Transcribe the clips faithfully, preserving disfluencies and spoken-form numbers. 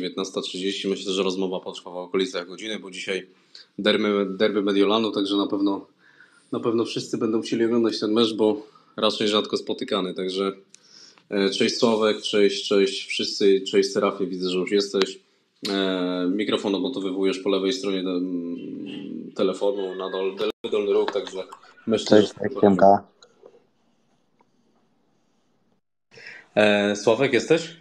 dziewiętnasta trzydzieści. Myślę, że rozmowa potrwa w okolicach godziny, bo dzisiaj derby, derby Mediolanu, także na pewno, na pewno wszyscy będą chcieli oglądać ten mecz, bo raczej rzadko spotykany. Także cześć Sławek, cześć, cześć wszyscy, cześć Serafie, widzę, że już jesteś. Mikrofon odnotowywujesz po lewej stronie telefonu na dol, dolny róg, także myślę, cześć, że... Siemka. E, Sławek, jesteś?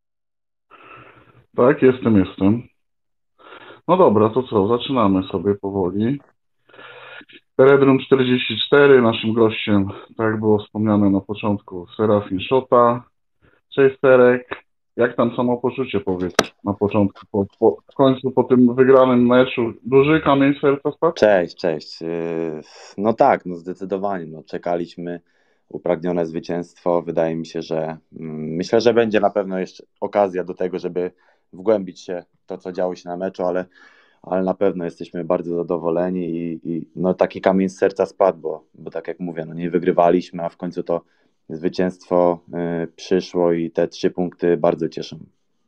Tak, jestem, jestem. No dobra, to co, zaczynamy sobie powoli. Teredrum czterdzieści cztery, naszym gościem, tak jak było wspomniane na początku, Serafin Szota. Cześć Serek, jak tam samopoczucie, powiedz, na początku, po, po, w końcu po tym wygranym meczu, duży kamień serca spadł? Cześć, cześć. No tak, no zdecydowanie, no czekaliśmy, upragnione zwycięstwo, wydaje mi się, że myślę, że będzie na pewno jeszcze okazja do tego, żeby wgłębić się w to, co działo się na meczu, ale, ale na pewno jesteśmy bardzo zadowoleni i, i no taki kamień z serca spadł, bo, bo tak jak mówię, no nie wygrywaliśmy, a w końcu to zwycięstwo y, przyszło i te trzy punkty bardzo cieszą.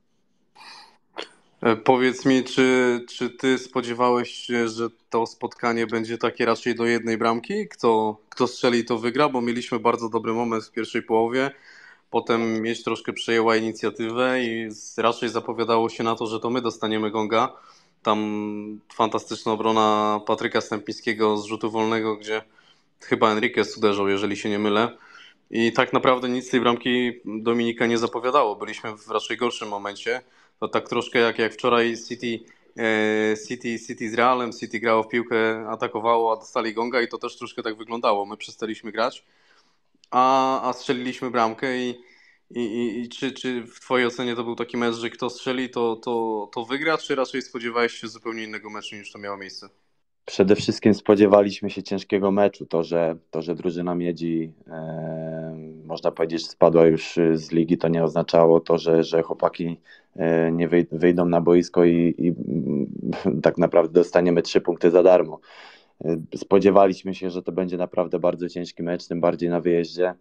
Powiedz mi, czy, czy ty spodziewałeś się, że to spotkanie będzie takie raczej do jednej bramki? Kto, kto strzeli, to wygra, bo mieliśmy bardzo dobry moment w pierwszej połowie. Potem Miedź troszkę przejęła inicjatywę i raczej zapowiadało się na to, że to my dostaniemy gonga. Tam fantastyczna obrona Patryka Stępińskiego z rzutu wolnego, gdzie chyba Enriquez uderzał, jeżeli się nie mylę. I tak naprawdę nic z tej bramki Dominika nie zapowiadało. Byliśmy w raczej gorszym momencie. To tak troszkę jak, jak wczoraj City, e, City, City z Realem. City grało w piłkę, atakowało, a dostali gonga i to też troszkę tak wyglądało. My przestaliśmy grać, a, a strzeliliśmy bramkę i, i, i, i czy, czy w twojej ocenie to był taki mecz, że kto strzeli, to, to, to wygra, czy raczej spodziewałeś się zupełnie innego meczu niż to miało miejsce? Przede wszystkim spodziewaliśmy się ciężkiego meczu. To, że, to, że drużyna Miedzi e, można powiedzieć spadła już z ligi, to nie oznaczało to, że, że chłopaki e, nie wyjdą na boisko i, i tak naprawdę dostaniemy trzy punkty za darmo. E, spodziewaliśmy się, że to będzie naprawdę bardzo ciężki mecz, tym bardziej na wyjeździe.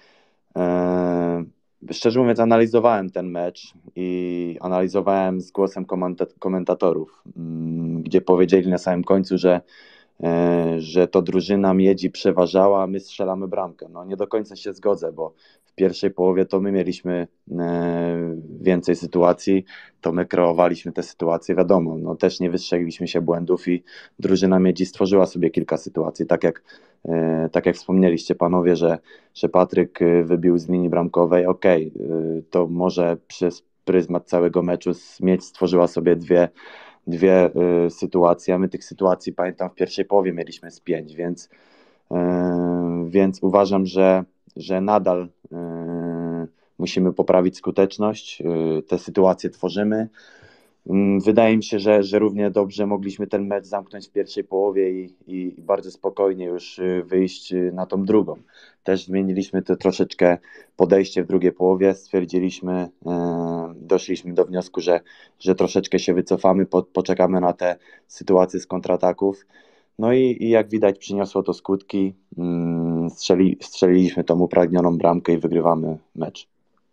E, Szczerze mówiąc, analizowałem ten mecz i analizowałem z głosem komentatorów, gdzie powiedzieli na samym końcu, że, że to drużyna Miedzi przeważała, a my strzelamy bramkę. No nie do końca się zgodzę, bo w pierwszej połowie to my mieliśmy więcej sytuacji, to my kreowaliśmy te sytuacje, wiadomo, no też nie wystrzegliśmy się błędów i drużyna Miedzi stworzyła sobie kilka sytuacji, tak jak, tak jak wspomnieliście panowie, że, że Patryk wybił z linii bramkowej, okej, okay, to może przez pryzmat całego meczu Miedź stworzyła sobie dwie, dwie y, sytuacje, a my tych sytuacji, pamiętam, w pierwszej połowie mieliśmy z pięć, więc, y, więc uważam, że, że nadal y, musimy poprawić skuteczność, y, te sytuacje tworzymy. Wydaje mi się, że, że równie dobrze mogliśmy ten mecz zamknąć w pierwszej połowie i, i bardzo spokojnie już wyjść na tą drugą. Też zmieniliśmy to troszeczkę podejście w drugiej połowie, stwierdziliśmy, e, doszliśmy do wniosku, że, że troszeczkę się wycofamy, po, poczekamy na te sytuacje z kontrataków. No i, i jak widać przyniosło to skutki, strzeli, strzeliliśmy tą upragnioną bramkę i wygrywamy mecz.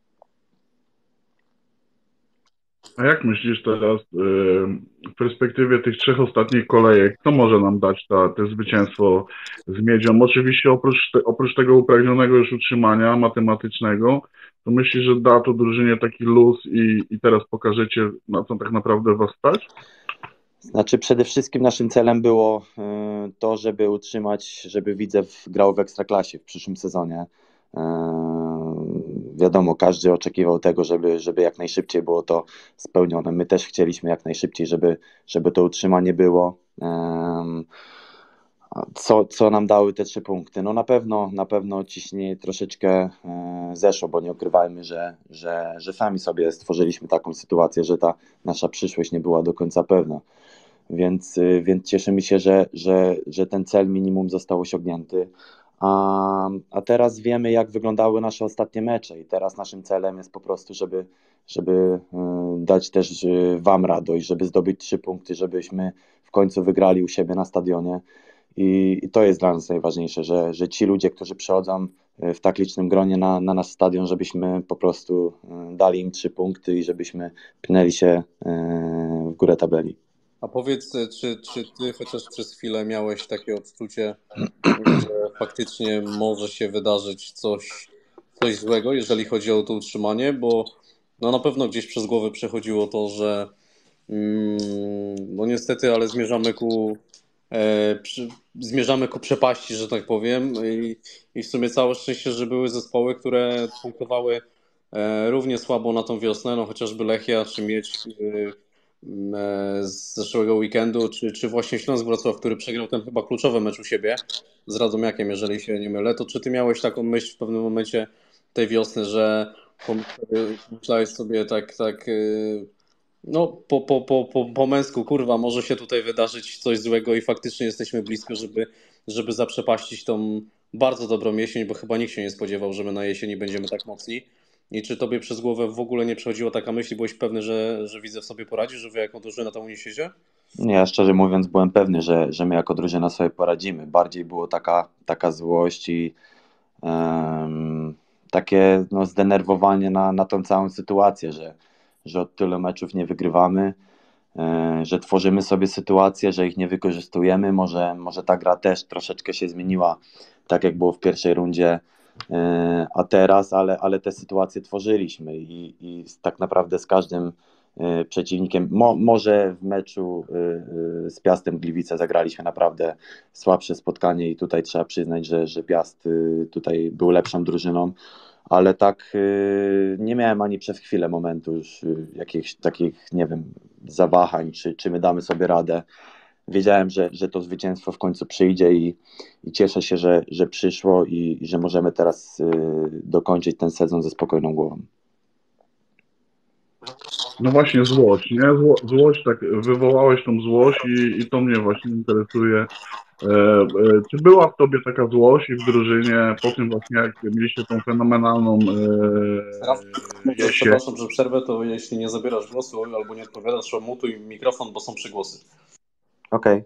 A jak myślisz teraz w perspektywie tych trzech ostatnich kolejek, co może nam dać ta, to zwycięstwo z Miedzią? Oczywiście oprócz, te, oprócz tego upragnionego już utrzymania matematycznego, to myślisz, że da to drużynie taki luz i, i teraz pokażecie, na co tak naprawdę was stać? Znaczy przede wszystkim naszym celem było to, żeby utrzymać, żeby Widzew grał w Ekstraklasie w przyszłym sezonie. Wiadomo, każdy oczekiwał tego, żeby, żeby jak najszybciej było to spełnione. My też chcieliśmy jak najszybciej, żeby, żeby to utrzymanie było. Co, co nam dały te trzy punkty? No na pewno, na pewno ciśnienie troszeczkę zeszło, bo nie ukrywajmy, że, że, że sami sobie stworzyliśmy taką sytuację, że ta nasza przyszłość nie była do końca pewna. Więc, więc cieszymy się, że, że, że ten cel minimum został osiągnięty. A, a teraz wiemy, jak wyglądały nasze ostatnie mecze i teraz naszym celem jest po prostu, żeby, żeby dać też wam radość, żeby zdobyć trzy punkty, żebyśmy w końcu wygrali u siebie na stadionie i, i to jest dla nas najważniejsze, że, że ci ludzie, którzy przychodzą w tak licznym gronie na, na nasz stadion, żebyśmy po prostu dali im trzy punkty i żebyśmy pnęli się w górę tabeli. A powiedz, czy, czy ty chociaż przez chwilę miałeś takie odczucie, że faktycznie może się wydarzyć coś, coś złego, jeżeli chodzi o to utrzymanie, bo no na pewno gdzieś przez głowę przechodziło to, że mm, no niestety, ale zmierzamy ku e, przy, zmierzamy ku przepaści, że tak powiem, i, i w sumie całe szczęście, że były zespoły, które punktowały e, równie słabo na tą wiosnę, no chociażby Lechia czy Miedź e, z zeszłego weekendu, czy, czy właśnie Śląsk Wrocław, który przegrał ten chyba kluczowy mecz u siebie z Radomiakiem, jeżeli się nie mylę, to czy ty miałeś taką myśl w pewnym momencie tej wiosny, że pomyślałeś sobie tak, tak no po, po, po, po, po męsku, kurwa, może się tutaj wydarzyć coś złego i faktycznie jesteśmy blisko, żeby, żeby zaprzepaścić tą bardzo dobrą jesień, bo chyba nikt się nie spodziewał, że my na jesieni będziemy tak mocni. I czy tobie przez głowę w ogóle nie przechodziła taka myśl i byłeś pewny, że, że Widzew sobie poradzi, że wy jako drużyna tam uniesiecie? Nie, ja szczerze mówiąc byłem pewny, że, że my jako drużyna sobie poradzimy. Bardziej było taka, taka złość i um, takie no, zdenerwowanie na, na tą całą sytuację, że, że od tylu meczów nie wygrywamy, e, że tworzymy sobie sytuacje, że ich nie wykorzystujemy. Może, może ta gra też troszeczkę się zmieniła, tak jak było w pierwszej rundzie, e, a teraz, ale, ale te sytuacje tworzyliśmy i, i tak naprawdę z każdym przeciwnikiem. Mo, może w meczu y, z Piastem Gliwice zagraliśmy naprawdę słabsze spotkanie i tutaj trzeba przyznać, że, że Piast y, tutaj był lepszą drużyną, ale tak y, nie miałem ani przez chwilę momentu już y, jakichś takich, nie wiem, zawahań, czy, czy my damy sobie radę. Wiedziałem, że, że to zwycięstwo w końcu przyjdzie i, i cieszę się, że, że przyszło i, i że możemy teraz y, dokończyć ten sezon ze spokojną głową. No właśnie złość, nie? Zło, złość, tak, wywołałeś tą złość i, i to mnie właśnie interesuje. E, e, czy była w tobie taka złość i w drużynie po tym właśnie, jak mieliście tą fenomenalną e, To jesień? przepraszam, że przerwę, to jeśli nie zabierasz głosu albo nie odpowiadasz, to mutuj mikrofon, bo są przygłosy. Okej.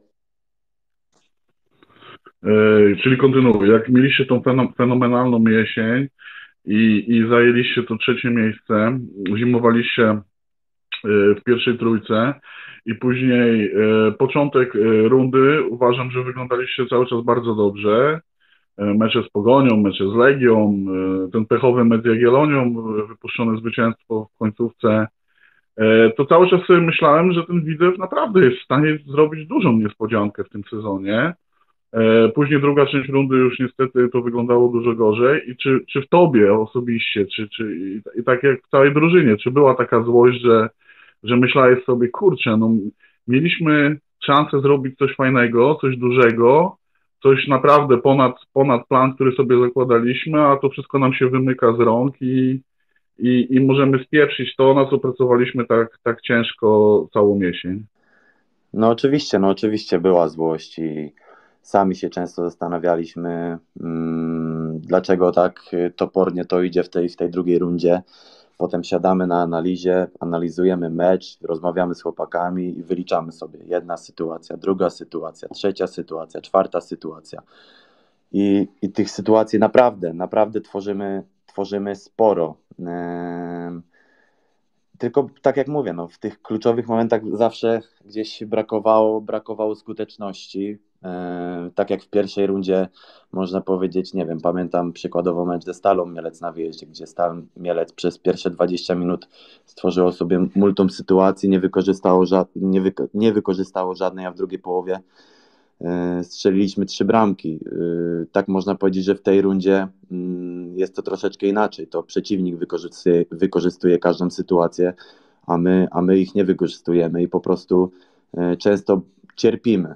E, czyli kontynuuję. Jak mieliście tą fenomenalną jesień i, i zajęliście to trzecie miejsce, zimowaliście w pierwszej trójce i później e, początek e, rundy uważam, że wyglądaliście cały czas bardzo dobrze. E, mecze z Pogonią, mecze z Legią, e, ten pechowy mecz z Jagiellonią, e, wypuszczone zwycięstwo w końcówce. E, to cały czas sobie myślałem, że ten Widzew naprawdę jest w stanie zrobić dużą niespodziankę w tym sezonie. E, później druga część rundy już niestety to wyglądało dużo gorzej. I czy, czy w tobie osobiście, czy, czy i, i tak jak w całej drużynie, czy była taka złość, że że myślałeś sobie, kurczę, no mieliśmy szansę zrobić coś fajnego, coś dużego, coś naprawdę ponad, ponad plan, który sobie zakładaliśmy, a to wszystko nam się wymyka z rąk i, i, i możemy spieprzyć to, na co pracowaliśmy tak, tak ciężko całą jesień. No oczywiście, no oczywiście była złość i sami się często zastanawialiśmy, hmm, dlaczego tak topornie to idzie w tej, w tej drugiej rundzie. Potem siadamy na analizie, analizujemy mecz, rozmawiamy z chłopakami i wyliczamy sobie jedna sytuacja, druga sytuacja, trzecia sytuacja, czwarta sytuacja. I, i tych sytuacji naprawdę, naprawdę tworzymy, tworzymy sporo. Ehm, tylko tak jak mówię, no, w tych kluczowych momentach zawsze gdzieś brakowało, brakowało skuteczności. E, tak jak w pierwszej rundzie można powiedzieć, nie wiem, pamiętam przykładowo mecz ze Stalą Mielec na wyjeździe, gdzie Stal Mielec przez pierwsze dwadzieścia minut stworzyło sobie multum sytuacji, nie wykorzystało, ża- nie, wyko- nie wykorzystało żadnej, a w drugiej połowie e, strzeliliśmy trzy bramki. E, tak można powiedzieć, że w tej rundzie mm, jest to troszeczkę inaczej. To przeciwnik wykorzystuje, wykorzystuje każdą sytuację, a my, a my ich nie wykorzystujemy i po prostu e, często cierpimy.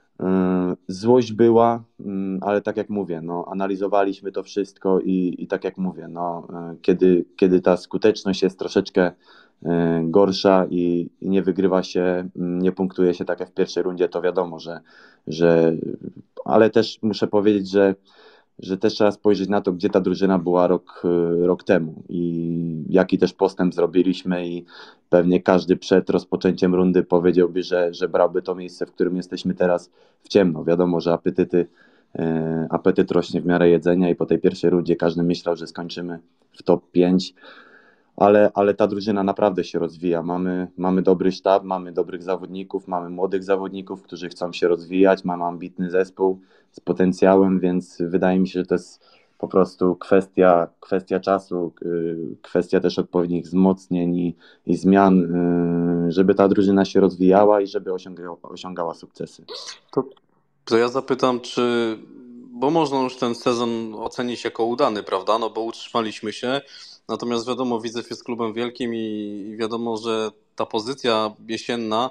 Złość była, ale tak jak mówię, no, analizowaliśmy to wszystko i, i tak jak mówię, no, kiedy, kiedy ta skuteczność jest troszeczkę gorsza i, i nie wygrywa się, nie punktuje się tak jak w pierwszej rundzie, to wiadomo, że, że ale też muszę powiedzieć, że że też trzeba spojrzeć na to, gdzie ta drużyna była rok, rok temu i jaki też postęp zrobiliśmy i pewnie każdy przed rozpoczęciem rundy powiedziałby, że, że brałby to miejsce, w którym jesteśmy teraz w ciemno. Wiadomo, że apetyty, e, apetyt rośnie w miarę jedzenia i po tej pierwszej rundzie każdy myślał, że skończymy w top pięć. Ale, ale ta drużyna naprawdę się rozwija. Mamy, mamy dobry sztab, mamy dobrych zawodników, mamy młodych zawodników, którzy chcą się rozwijać, mamy ambitny zespół z potencjałem, więc wydaje mi się, że to jest po prostu kwestia, kwestia czasu, kwestia też odpowiednich wzmocnień i, i zmian, żeby ta drużyna się rozwijała i żeby osiągała, osiągała sukcesy. To, to ja zapytam, czy, bo można już ten sezon ocenić jako udany, prawda? No bo utrzymaliśmy się. Natomiast wiadomo, Widzew jest klubem wielkim i wiadomo, że ta pozycja jesienna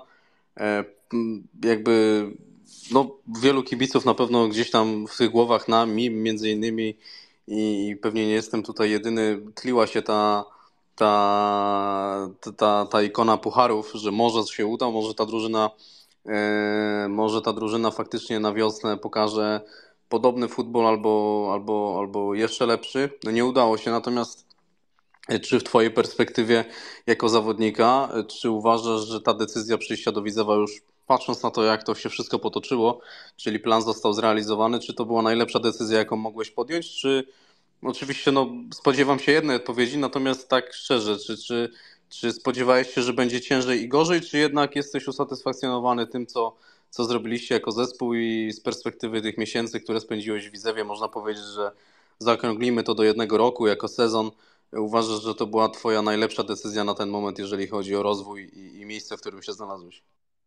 jakby no, wielu kibiców na pewno gdzieś tam w tych głowach nami między innymi i pewnie nie jestem tutaj jedyny, tliła się ta, ta, ta, ta ikona pucharów, że może się uda, może ta drużyna może ta drużyna faktycznie na wiosnę pokaże podobny futbol albo, albo, albo jeszcze lepszy. No nie udało się, natomiast czy w twojej perspektywie jako zawodnika, czy uważasz, że ta decyzja przyjścia do Widzewa już patrząc na to, jak to się wszystko potoczyło, czyli plan został zrealizowany, czy to była najlepsza decyzja, jaką mogłeś podjąć, czy oczywiście no, spodziewam się jednej odpowiedzi, natomiast tak szczerze, czy, czy, czy spodziewałeś się, że będzie ciężej i gorzej, czy jednak jesteś usatysfakcjonowany tym, co, co zrobiliście jako zespół i z perspektywy tych miesięcy, które spędziłeś w Widzewie, można powiedzieć, że zaokrąglimy to do jednego roku jako sezon. Uważasz, że to była twoja najlepsza decyzja na ten moment, jeżeli chodzi o rozwój i, i miejsce, w którym się znalazłeś?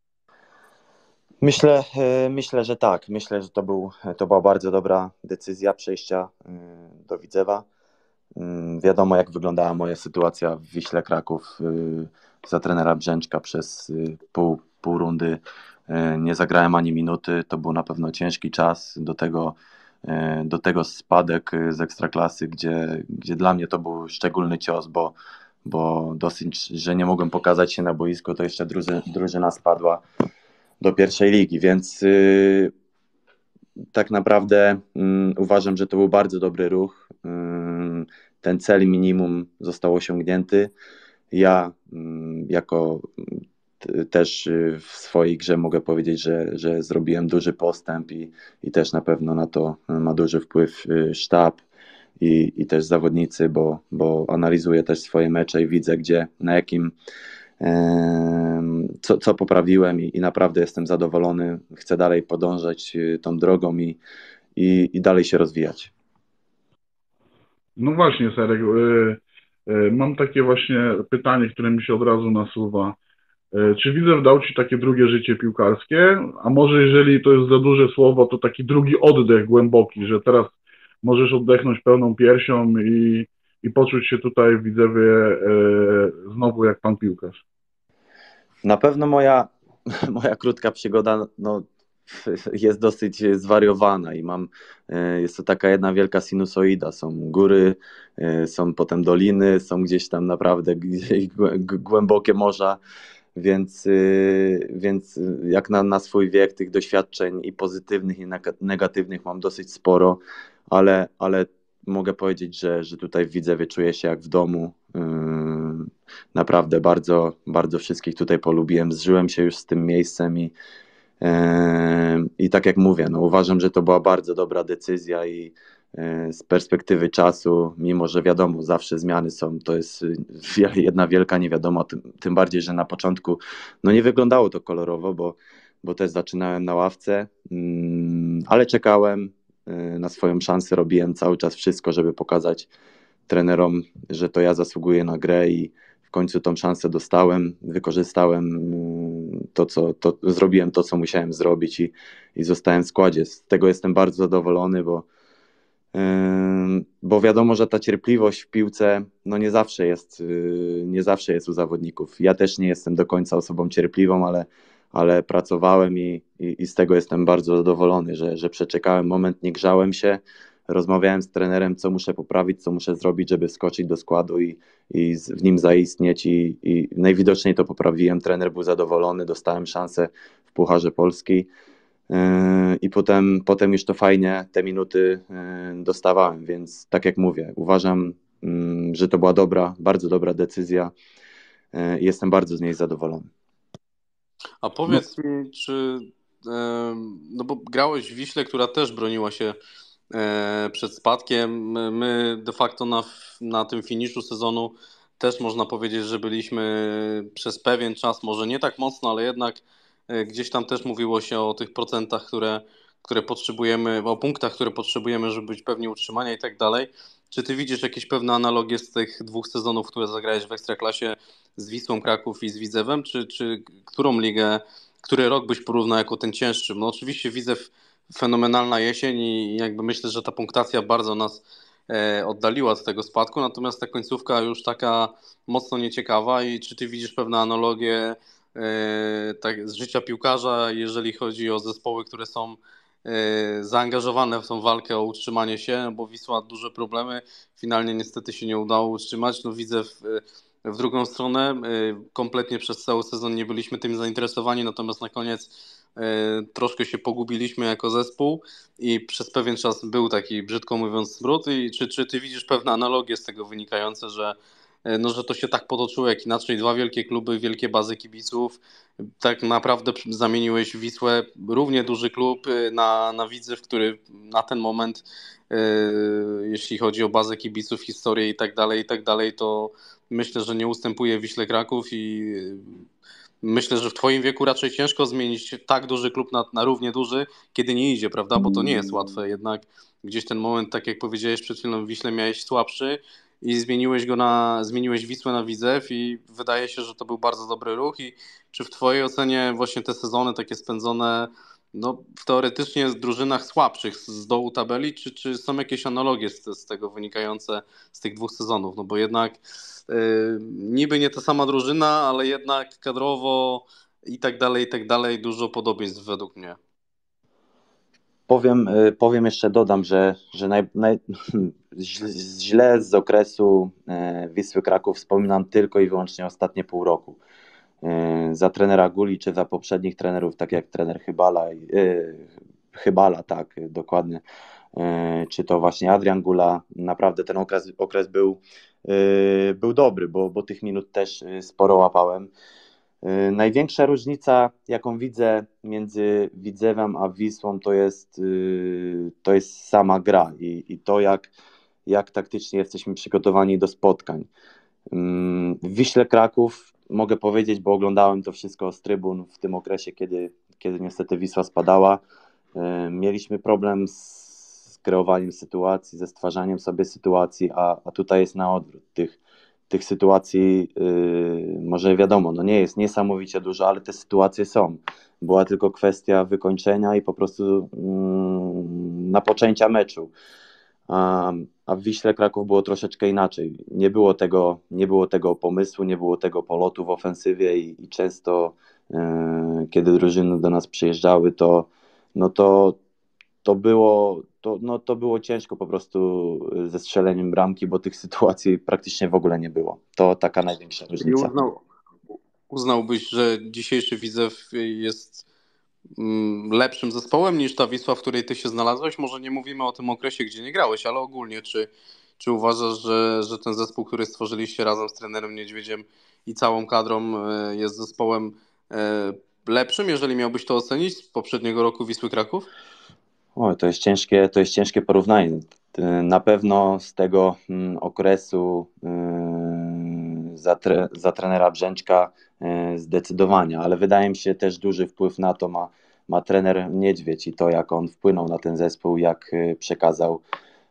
Myślę, myślę, że tak. Myślę, że to, był, to była bardzo dobra decyzja przejścia do Widzewa. Wiadomo, jak wyglądała moja sytuacja w Wiśle Kraków za trenera Brzęczka przez pół, pół rundy. Nie zagrałem ani minuty. To był na pewno ciężki czas. Do tego, do tego spadek z Ekstraklasy, gdzie, gdzie dla mnie to był szczególny cios, bo, bo dosyć, że nie mogłem pokazać się na boisku, to jeszcze drużyna, drużyna spadła do pierwszej ligi, więc yy, tak naprawdę yy, uważam, że to był bardzo dobry ruch. Yy, ten cel minimum został osiągnięty. Ja yy, jako t, też yy, w swojej grze mogę powiedzieć, że, że zrobiłem duży postęp i, i też na pewno na to ma duży wpływ yy, sztab i, i też zawodnicy, bo, bo analizuję też swoje mecze i widzę, gdzie, na jakim Co, co poprawiłem i, i naprawdę jestem zadowolony. Chcę dalej podążać tą drogą i, i, i dalej się rozwijać. No właśnie, Serek, y, y, mam takie właśnie pytanie, które mi się od razu nasuwa. Y, czy Widzew dał ci takie drugie życie piłkarskie? A może jeżeli to jest za duże słowo, to taki drugi oddech głęboki, że teraz możesz oddechnąć pełną piersią i, i poczuć się tutaj w Widzewie y, znowu jak pan piłkarz? Na pewno moja, moja krótka przygoda no, jest dosyć zwariowana i mam, jest to taka jedna wielka sinusoida. Są góry, są potem doliny, są gdzieś tam naprawdę gdzieś głębokie morza, więc, więc jak na, na swój wiek tych doświadczeń i pozytywnych i negatywnych mam dosyć sporo, ale, ale mogę powiedzieć, że, że tutaj w Widzewie czuję się jak w domu. Naprawdę bardzo, bardzo wszystkich tutaj polubiłem, zżyłem się już z tym miejscem i, i tak jak mówię, no uważam, że to była bardzo dobra decyzja i z perspektywy czasu, mimo że wiadomo, zawsze zmiany są, to jest jedna wielka niewiadoma, tym, tym bardziej, że na początku no nie wyglądało to kolorowo, bo, bo też zaczynałem na ławce, ale czekałem na swoją szansę, robiłem cały czas wszystko, żeby pokazać trenerom, że to ja zasługuję na grę i w końcu tą szansę dostałem, wykorzystałem to, co to, zrobiłem to, co musiałem zrobić i, i zostałem w składzie. Z tego jestem bardzo zadowolony, bo, yy, bo wiadomo, że ta cierpliwość w piłce no nie zawsze jest, yy, nie zawsze jest u zawodników. Ja też nie jestem do końca osobą cierpliwą, ale, ale pracowałem i, i, i z tego jestem bardzo zadowolony, że, że przeczekałem moment, nie grzałem się, rozmawiałem z trenerem, co muszę poprawić, co muszę zrobić, żeby wskoczyć do składu i, i w nim zaistnieć i, i najwidoczniej to poprawiłem. Trener był zadowolony, dostałem szansę w Pucharze Polski. i potem, potem już to fajnie te minuty dostawałem, więc tak jak mówię, uważam, że to była dobra, bardzo dobra decyzja i jestem bardzo z niej zadowolony. A powiedz no. mi, czy no bo grałeś w Wiśle, która też broniła się przed spadkiem. My de facto na, na tym finiszu sezonu też można powiedzieć, że byliśmy przez pewien czas, może nie tak mocno, ale jednak gdzieś tam też mówiło się o tych procentach, które, które potrzebujemy, o punktach, które potrzebujemy, żeby być pewni utrzymania i tak dalej. Czy ty widzisz jakieś pewne analogie z tych dwóch sezonów, które zagrałeś w Ekstraklasie z Wisłą Kraków i z Widzewem? Czy, czy którą ligę, który rok byś porównał jako ten cięższy? No oczywiście Widzew fenomenalna jesień i jakby myślę, że ta punktacja bardzo nas e, oddaliła od tego spadku, natomiast ta końcówka już taka mocno nieciekawa. I czy ty widzisz pewne analogie e, tak, z życia piłkarza, jeżeli chodzi o zespoły, które są e, zaangażowane w tą walkę o utrzymanie się, bo Wisła duże problemy, finalnie niestety się nie udało utrzymać. No widzę w, w drugą stronę, e, kompletnie przez cały sezon nie byliśmy tym zainteresowani, natomiast na koniec troszkę się pogubiliśmy jako zespół i przez pewien czas był taki, brzydko mówiąc, smród. I czy, czy ty widzisz pewne analogie z tego wynikające, że, no, że to się tak potoczyło, jak inaczej dwa wielkie kluby, wielkie bazy kibiców, tak naprawdę zamieniłeś Wisłę, równie duży klub, na, na Widzew, który na ten moment, jeśli chodzi o bazę kibiców, historię i tak dalej, i tak dalej, to myślę, że nie ustępuje Wiśle Kraków i myślę, że w twoim wieku raczej ciężko zmienić tak duży klub na, na równie duży, kiedy nie idzie, prawda? Bo to nie jest łatwe. Jednak gdzieś ten moment, tak jak powiedziałeś przed chwilą, w Wiśle miałeś słabszy i zmieniłeś go na, zmieniłeś Wisłę na Widzew i wydaje się, że to był bardzo dobry ruch. I czy w twojej ocenie właśnie te sezony takie spędzone no, w teoretycznie drużynach słabszych z dołu tabeli, czy, czy są jakieś analogie z, z tego wynikające z tych dwóch sezonów? No bo jednak yy, niby nie ta sama drużyna, ale jednak kadrowo i tak dalej, i tak dalej, dużo podobieństw według mnie. Powiem, powiem jeszcze, dodam, że, że naj, naj, źle z okresu Wisły Kraków wspominam tylko i wyłącznie ostatnie pół roku. Za trenera Guli, czy za poprzednich trenerów, tak jak trener Chybala, Chybala, tak, dokładnie, czy to właśnie Adrian Gula, naprawdę ten okres, okres był, był dobry, bo, bo tych minut też sporo łapałem. Największa różnica, jaką widzę między Widzewem a Wisłą, to jest, to jest sama gra i, i to, jak, jak taktycznie jesteśmy przygotowani do spotkań. W Wiśle Kraków mogę powiedzieć, bo oglądałem to wszystko z trybun w tym okresie, kiedy, kiedy niestety Wisła spadała. Mieliśmy problem z kreowaniem sytuacji, ze stwarzaniem sobie sytuacji, a, a tutaj jest na odwrót. Tych, tych sytuacji yy, może wiadomo, no nie jest niesamowicie dużo, ale te sytuacje są. Była tylko kwestia wykończenia i po prostu yy, napoczęcia meczu. A, a w Wiśle Kraków było troszeczkę inaczej. Nie było tego, nie było tego pomysłu, nie było tego polotu w ofensywie i, i często yy, kiedy drużyny do nas przyjeżdżały, to no to, to było to, no to było ciężko po prostu ze strzeleniem bramki, bo tych sytuacji praktycznie w ogóle nie było. To taka największa różnica. I uznał, uznałbyś, że dzisiejszy Widzew jest lepszym zespołem niż ta Wisła, w której ty się znalazłeś? Może nie mówimy o tym okresie, gdzie nie grałeś, ale ogólnie, czy, czy uważasz, że, że ten zespół, który stworzyliście razem z trenerem Niedźwiedziem i całą kadrą, jest zespołem lepszym, jeżeli miałbyś to ocenić z poprzedniego roku Wisły Kraków? O, to jest ciężkie, to jest ciężkie porównanie. Na pewno z tego okresu za, tre, za trenera Brzęczka zdecydowanie, ale wydaje mi się też duży wpływ na to ma, ma trener Niedźwiedź i to, jak on wpłynął na ten zespół, jak przekazał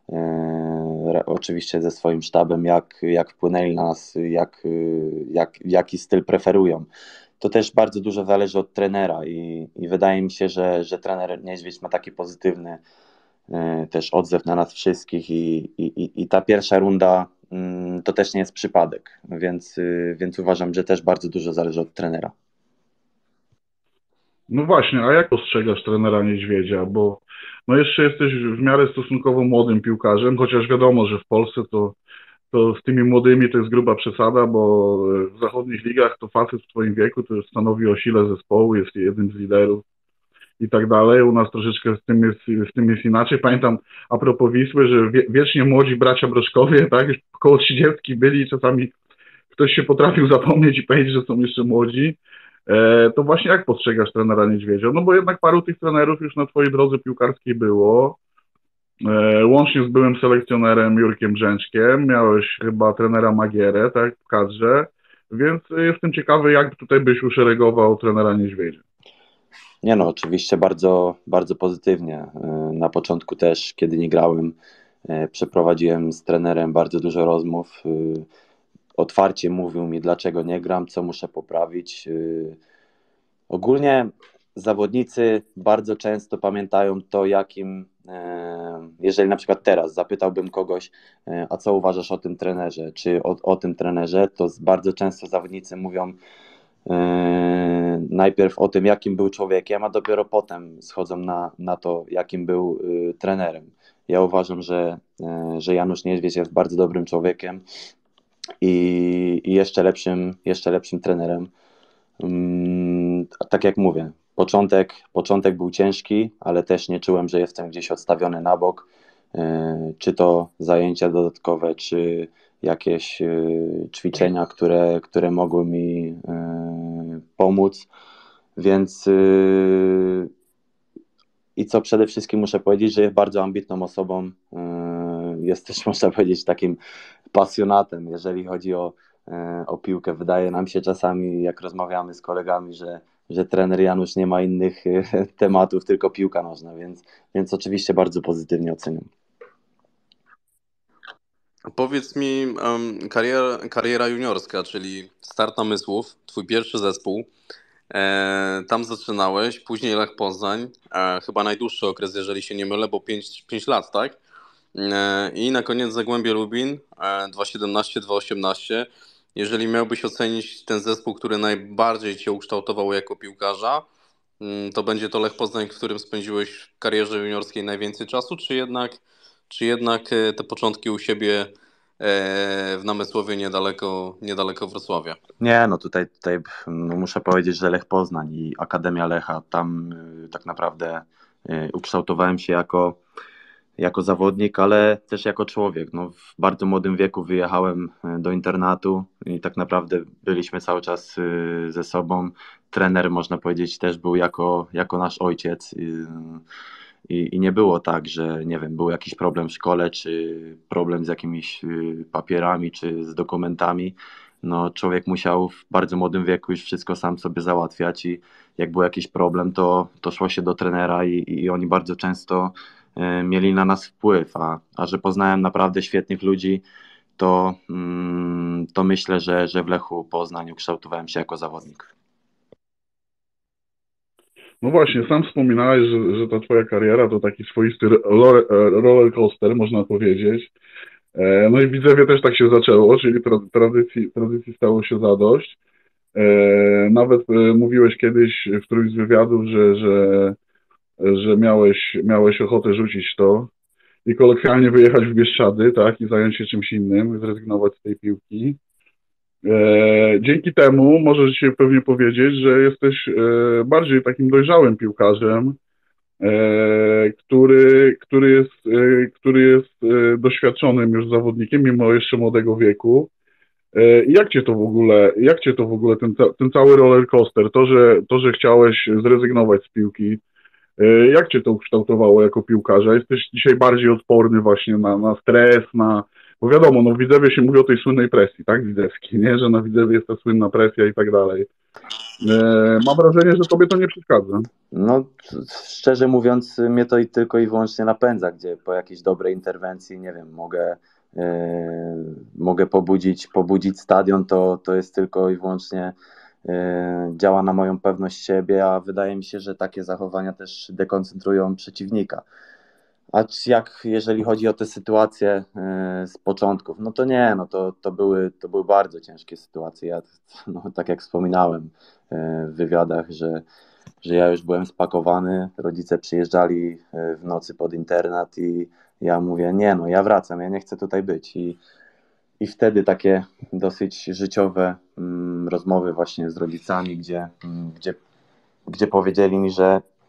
e, oczywiście ze swoim sztabem, jak, jak wpłynęli na nas, jak, jak, jaki styl preferują. To też bardzo dużo zależy od trenera i, i wydaje mi się, że, że trener Niedźwiedź ma taki pozytywny e, też odzew na nas wszystkich i, i, i ta pierwsza runda mm, to też nie jest przypadek, więc, y, więc uważam, że też bardzo dużo zależy od trenera. No właśnie, a jak postrzegasz trenera Niedźwiedzia, bo no jeszcze jesteś w miarę stosunkowo młodym piłkarzem, chociaż wiadomo, że w Polsce to to z tymi młodymi to jest gruba przesada, bo w zachodnich ligach to facet w twoim wieku to już stanowi o sile zespołu, jest jednym z liderów i tak dalej. U nas troszeczkę z tym jest, z tym jest inaczej. Pamiętam a propos Wisły, że wie, wiecznie młodzi bracia Broszkowie, tak, już koło trzydziestki byli i czasami ktoś się potrafił zapomnieć i powiedzieć, że są jeszcze młodzi. E, to właśnie jak postrzegasz trenera Niedźwiedzia? No bo jednak paru tych trenerów już na twojej drodze piłkarskiej było. E, łącznie z byłym selekcjonerem Jurkiem Brzęczkiem. Miałeś chyba trenera Magierę, tak, w kadrze. Więc jestem ciekawy, jak tutaj byś uszeregował trenera Niedźwiedzia. Nie no, oczywiście bardzo, bardzo pozytywnie. Na początku też, kiedy nie grałem, przeprowadziłem z trenerem bardzo dużo rozmów. Otwarcie mówił mi, dlaczego nie gram, co muszę poprawić. Ogólnie zawodnicy bardzo często pamiętają to, jakim, jeżeli na przykład teraz zapytałbym kogoś, a co uważasz o tym trenerze, czy o, o tym trenerze, to bardzo często zawodnicy mówią najpierw o tym, jakim był człowiekiem, a dopiero potem schodzą na, na to, jakim był trenerem. Ja uważam, że, że Janusz Niedźwiedź jest bardzo dobrym człowiekiem i, i jeszcze lepszym, jeszcze lepszym trenerem. Tak jak mówię, początek, początek był ciężki, ale też nie czułem, że jestem gdzieś odstawiony na bok. Czy to zajęcia dodatkowe, czy jakieś ćwiczenia, które, które mogły mi pomóc. Więc i co przede wszystkim muszę powiedzieć, że jest bardzo ambitną osobą. Jest też, można powiedzieć, takim pasjonatem, jeżeli chodzi o, o piłkę. Wydaje nam się czasami, jak rozmawiamy z kolegami, że, że trener Janusz nie ma innych tematów, tylko piłka nożna, więc, więc oczywiście bardzo pozytywnie oceniam. Powiedz mi, um, kariera, kariera juniorska, czyli Start Namysłów, twój pierwszy zespół. E, tam zaczynałeś, później Lech Poznań, e, chyba najdłuższy okres, jeżeli się nie mylę, bo pięć lat, tak? E, I na koniec Zagłębie Lubin, e, dwa tysiące siedemnaście dwa tysiące osiemnaście. Jeżeli miałbyś ocenić ten zespół, który najbardziej cię ukształtował jako piłkarza, to będzie to Lech Poznań, w którym spędziłeś w karierze juniorskiej najwięcej czasu, czy jednak, czy jednak te początki u siebie w Namysłowie niedaleko, niedaleko Wrocławia? Nie, no tutaj, tutaj no muszę powiedzieć, że Lech Poznań i Akademia Lecha, tam y, tak naprawdę y, ukształtowałem się jako, jako zawodnik, ale też jako człowiek. No, w bardzo młodym wieku wyjechałem do internatu i tak naprawdę byliśmy cały czas y, ze sobą. Trener, można powiedzieć, też był jako, jako nasz ojciec. Y, I, I nie było tak, że nie wiem, był jakiś problem w szkole, czy problem z jakimiś papierami, czy z dokumentami. No, człowiek musiał w bardzo młodym wieku już wszystko sam sobie załatwiać i jak był jakiś problem, to, to szło się do trenera i, i oni bardzo często y, mieli na nas wpływ, a, a że poznałem naprawdę świetnych ludzi, to, mm, to myślę, że, że w Lechu Poznań ukształtowałem się jako zawodnik. No właśnie, sam wspominałeś, że, że ta twoja kariera to taki swoisty roller coaster, można powiedzieć. No i w Widzewie też tak się zaczęło, czyli tradycji, tradycji stało się zadość. Nawet mówiłeś kiedyś w którymś z wywiadów, że, że, że miałeś, miałeś ochotę rzucić to i kolokwialnie wyjechać w Bieszczady, tak, i zająć się czymś innym, zrezygnować z tej piłki. Dzięki temu możesz się pewnie powiedzieć, że jesteś bardziej takim dojrzałym piłkarzem, który, który, jest, który jest doświadczonym już zawodnikiem, mimo jeszcze młodego wieku. Jak cię to w ogóle, jak cię to w ogóle ten, ten cały roller coaster, to że, to, że chciałeś zrezygnować z piłki, jak cię to ukształtowało jako piłkarza? Jesteś dzisiaj bardziej odporny właśnie na, na stres, na... Bo wiadomo, no w Widzewie się mówi o tej słynnej presji, tak, widzewskiej, nie? Że na Widzewie jest ta słynna presja i tak dalej. Mam wrażenie, że tobie to nie przeszkadza. No, szczerze mówiąc, mnie to i tylko i wyłącznie napędza, gdzie po jakiejś dobrej interwencji, nie wiem, mogę, yy, mogę pobudzić, pobudzić stadion, to, to jest tylko i wyłącznie yy, działa na moją pewność siebie, a wydaje mi się, że takie zachowania też dekoncentrują przeciwnika. A jak jeżeli chodzi o te sytuacje yy, z początków, no to nie, no to, to, były, to były bardzo ciężkie sytuacje. Ja, no, tak jak wspominałem yy, w wywiadach, że że ja już byłem spakowany, rodzice przyjeżdżali w nocy pod internat i ja mówię, nie no, ja wracam, ja nie chcę tutaj być. I, i wtedy takie dosyć życiowe mm, rozmowy właśnie z rodzicami, gdzie, mm, gdzie, gdzie powiedzieli mi, że,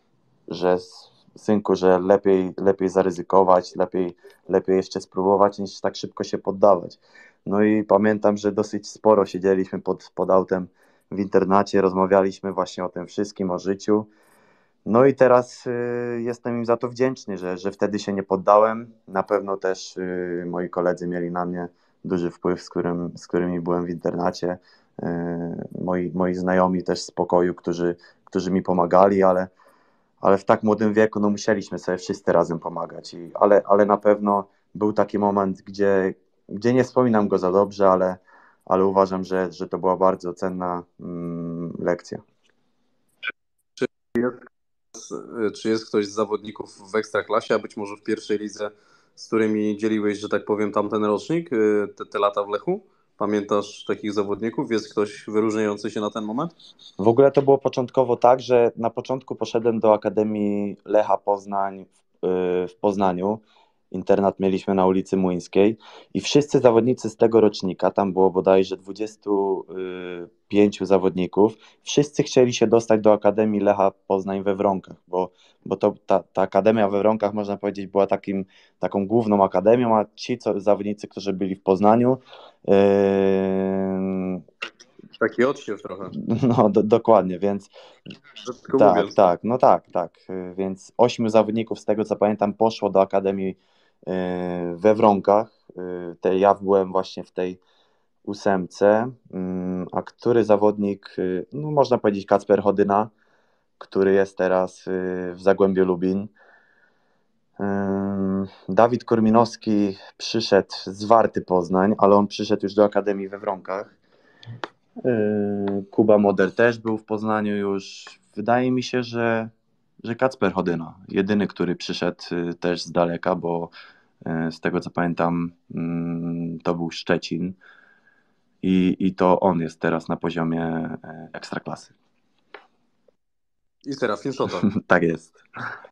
że synku, że lepiej, lepiej zaryzykować, lepiej, lepiej jeszcze spróbować, niż tak szybko się poddawać. No i pamiętam, że dosyć sporo siedzieliśmy pod, pod autem w internacie, rozmawialiśmy właśnie o tym wszystkim, o życiu. No i teraz y, jestem im za to wdzięczny, że, że wtedy się nie poddałem. Na pewno też y, moi koledzy mieli na mnie duży wpływ, z, którym, z którymi byłem w internacie. Y, moi, moi znajomi też z pokoju, którzy, którzy mi pomagali, ale, ale w tak młodym wieku no, musieliśmy sobie wszyscy razem pomagać. I, ale, ale na pewno był taki moment, gdzie, gdzie nie wspominam go za dobrze, ale, ale uważam, że, że to była bardzo cenna mm, lekcja. Czy jest, czy jest ktoś z zawodników w Ekstraklasie, a być może w pierwszej lidze, z którymi dzieliłeś, że tak powiem, tamten rocznik, te, te lata w Lechu? Pamiętasz takich zawodników? Jest ktoś wyróżniający się na ten moment? W ogóle to było początkowo tak, że na początku poszedłem do Akademii Lecha Poznań w, w Poznaniu. Internat mieliśmy na ulicy Młyńskiej i wszyscy zawodnicy z tego rocznika, tam było bodajże dwudziestu pięciu zawodników, wszyscy chcieli się dostać do Akademii Lecha Poznań we Wronkach, bo, bo to, ta, ta Akademia we Wronkach, można powiedzieć, była takim, taką główną akademią, a ci co, zawodnicy, którzy byli w Poznaniu, yy, Taki odsiew trochę. no do, dokładnie, więc tak, tak, no tak, tak, więc ośmiu zawodników z tego co pamiętam poszło do Akademii yy, we Wronkach, yy, te, ja byłem właśnie w tej ósemce, yy, a który zawodnik, yy, no można powiedzieć Kacper Chodyna, który jest teraz yy, w Zagłębiu Lubin. Yy, Dawid Korminowski przyszedł z Warty Poznań, ale on przyszedł już do Akademii we Wronkach. Kuba Moder też był w Poznaniu już. Wydaje mi się, że, że Kacper Chodyna, jedyny, który przyszedł też z daleka, bo z tego co pamiętam to był Szczecin i, i to on jest teraz na poziomie Ekstraklasy. I Serafin Szota. Tak jest.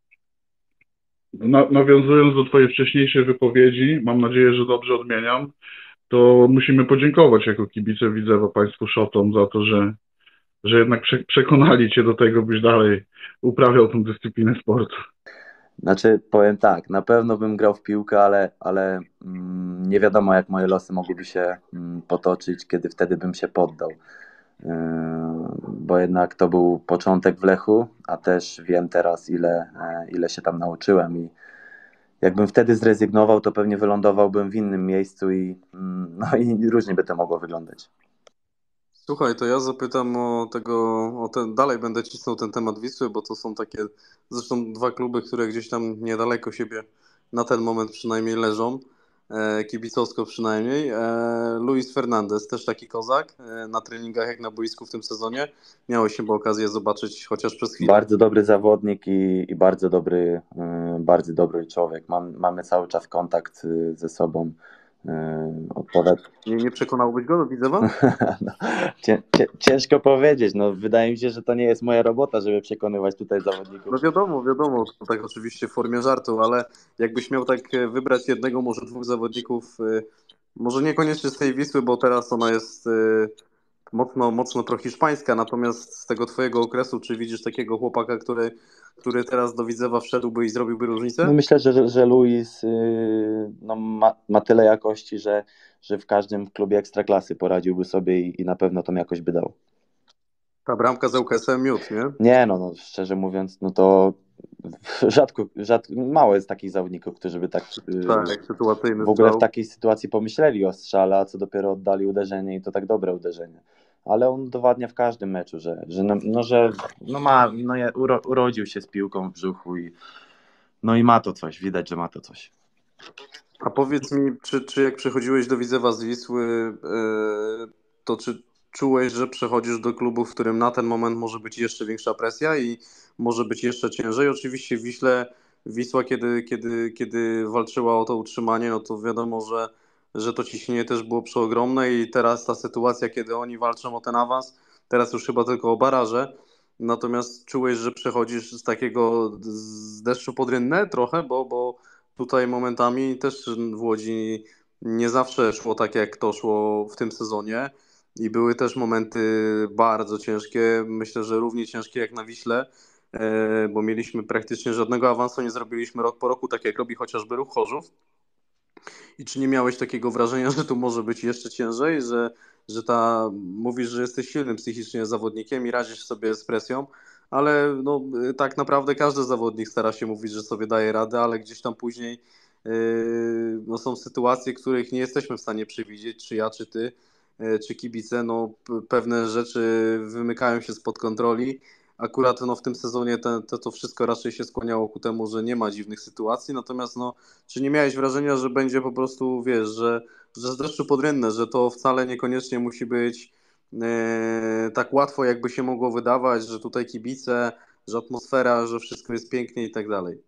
Na, nawiązując do twojej wcześniejszej wypowiedzi, mam nadzieję, że dobrze odmieniam, to musimy podziękować jako kibice Widzewa państwu Szotom za to, że, że jednak prze, przekonali cię do tego, byś dalej uprawiał tę dyscyplinę sportu. Znaczy, powiem tak, na pewno bym grał w piłkę, ale, ale mm, nie wiadomo, jak moje losy mogłyby się mm, potoczyć, kiedy wtedy bym się poddał. Yy, bo jednak to był początek w Lechu, a też wiem teraz, ile, ile się tam nauczyłem i jakbym wtedy zrezygnował, to pewnie wylądowałbym w innym miejscu i, no i różnie by to mogło wyglądać. Słuchaj, to ja zapytam o tego, o ten, dalej będę cisnął ten temat Wisły, bo to są takie zresztą dwa kluby, które gdzieś tam niedaleko siebie na ten moment przynajmniej leżą, e, kibicowsko przynajmniej. E, Luis Fernandez, też taki kozak, e, na treningach jak na boisku w tym sezonie. Miałeś chyba okazję zobaczyć chociaż przez chwilę. Bardzo dobry zawodnik i, i bardzo dobry, yy, bardzo dobry człowiek. Mam, mamy cały czas kontakt yy, ze sobą. Odpowiad... Nie, nie przekonałbyś go do Widzewa? no, cię, cię, ciężko powiedzieć. No, wydaje mi się, że to nie jest moja robota, żeby przekonywać tutaj zawodników. No wiadomo, wiadomo, to tak oczywiście w formie żartu, ale jakbyś miał tak wybrać jednego, może dwóch zawodników, może niekoniecznie z tej Wisły, bo teraz ona jest mocno, mocno prohiszpańska, natomiast z tego twojego okresu, czy widzisz takiego chłopaka, który, który teraz do Widzewa wszedłby i zrobiłby różnicę? No myślę, że, że Luis yy, no, ma, ma tyle jakości, że, że w każdym klubie Ekstraklasy poradziłby sobie i, i na pewno tą jakość by dał. Ta bramka z ŁKS-em miód, nie? Nie, no, no szczerze mówiąc, no to rzadko, rzadko, mało jest takich zawodników, którzy by tak, tak sytuacyjny w ogóle strzał. w takiej sytuacji pomyśleli o strzale, a co dopiero oddali uderzenie i to tak dobre uderzenie. Ale on udowadnia w każdym meczu, że, że, no, no, że no ma, no, uro, urodził się z piłką w brzuchu i, no i ma to coś, widać, że ma to coś. A powiedz mi, czy, czy jak przechodziłeś do Widzewa z Wisły, yy, to czy czułeś, że przechodzisz do klubu, w którym na ten moment może być jeszcze większa presja i może być jeszcze ciężej? Oczywiście w Wiśle, Wisła, kiedy, kiedy, kiedy walczyła o to utrzymanie, no to wiadomo, że, że to ciśnienie też było przeogromne i teraz ta sytuacja, kiedy oni walczą o ten awans, teraz już chyba tylko o baraże. Natomiast czułeś, że przechodzisz z takiego z deszczu pod rynnę trochę, bo, bo tutaj momentami też w Łodzi nie zawsze szło tak, jak to szło w tym sezonie i były też momenty bardzo ciężkie, myślę, że równie ciężkie jak na Wiśle. bo mieliśmy praktycznie żadnego awansu, nie zrobiliśmy rok po roku, tak jak robi chociażby Ruch Chorzów. I czy nie miałeś takiego wrażenia, że tu może być jeszcze ciężej, że, że ta, mówisz, że jesteś silnym psychicznie zawodnikiem i radzisz sobie z presją, ale no, tak naprawdę każdy zawodnik stara się mówić, że sobie daje radę, ale gdzieś tam później yy, no, są sytuacje, których nie jesteśmy w stanie przewidzieć, czy ja, czy ty, yy, czy kibice, no, p- pewne rzeczy wymykają się spod kontroli. Akurat no, w tym sezonie te, to, to wszystko raczej się skłaniało ku temu, że nie ma dziwnych sytuacji, natomiast no, czy nie miałeś wrażenia, że będzie po prostu, wiesz, że, że z deszczu pod rynnę, że to wcale niekoniecznie musi być e, tak łatwo, jakby się mogło wydawać, że tutaj kibice, że atmosfera, że wszystko jest pięknie i tak dalej?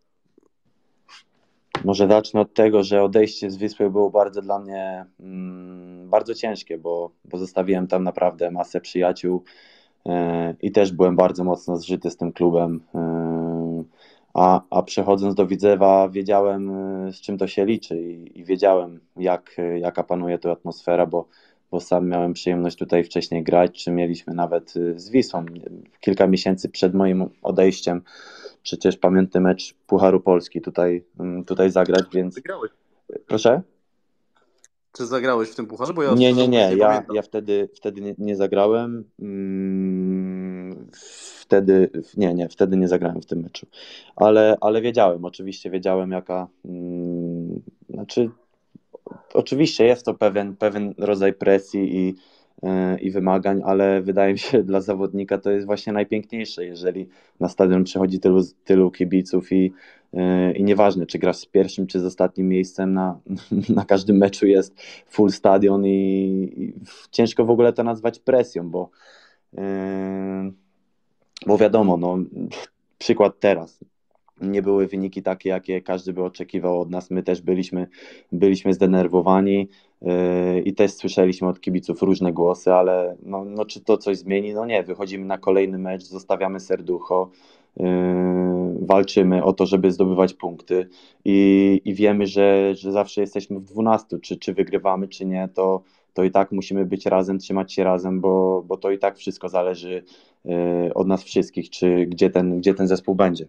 Może zacznę od tego, że odejście z Wisły było bardzo dla mnie mm, bardzo ciężkie, bo, bo zostawiłem tam naprawdę masę przyjaciół yy, i też byłem bardzo mocno zżyty z tym klubem. Yy, a, a przechodząc do Widzewa wiedziałem, yy, z czym to się liczy i, i wiedziałem, jak, yy, jaka panuje tu atmosfera, bo, bo sam miałem przyjemność tutaj wcześniej grać, czy mieliśmy nawet yy, z Wisłą kilka miesięcy przed moim odejściem. Przecież pamiętny mecz Pucharu Polski tutaj, tutaj zagrać, więc... Zagrałeś. Proszę? Czy zagrałeś w tym pucharze? Bo ja Nie, szczerze nie, mówiąc nie, nie ja, pamiętam. ja wtedy, wtedy nie, nie zagrałem. Mm, Wtedy, nie, nie, wtedy nie zagrałem w tym meczu. Ale, ale wiedziałem, oczywiście wiedziałem jaka... mm, Znaczy, oczywiście jest to pewien, pewien rodzaj presji i, yy, i wymagań, ale wydaje mi się, dla zawodnika to jest właśnie najpiękniejsze, jeżeli na stadion przychodzi tylu, tylu kibiców i, yy, i nieważne, czy grasz z pierwszym, czy z ostatnim miejscem, na, na każdym meczu jest full stadion i, i ciężko w ogóle to nazwać presją, bo, yy, bo wiadomo, no, przykład teraz. Nie były wyniki takie, jakie każdy by oczekiwał od nas. My też byliśmy, byliśmy zdenerwowani yy, i też słyszeliśmy od kibiców różne głosy, ale no, no, czy to coś zmieni? No nie, wychodzimy na kolejny mecz, zostawiamy serducho, yy, walczymy o to, żeby zdobywać punkty i, i wiemy, że, że zawsze jesteśmy w dwunastu, czy, czy wygrywamy, czy nie, to, to i tak musimy być razem, trzymać się razem, bo, bo to i tak wszystko zależy yy, od nas wszystkich, czy gdzie ten, gdzie ten zespół będzie.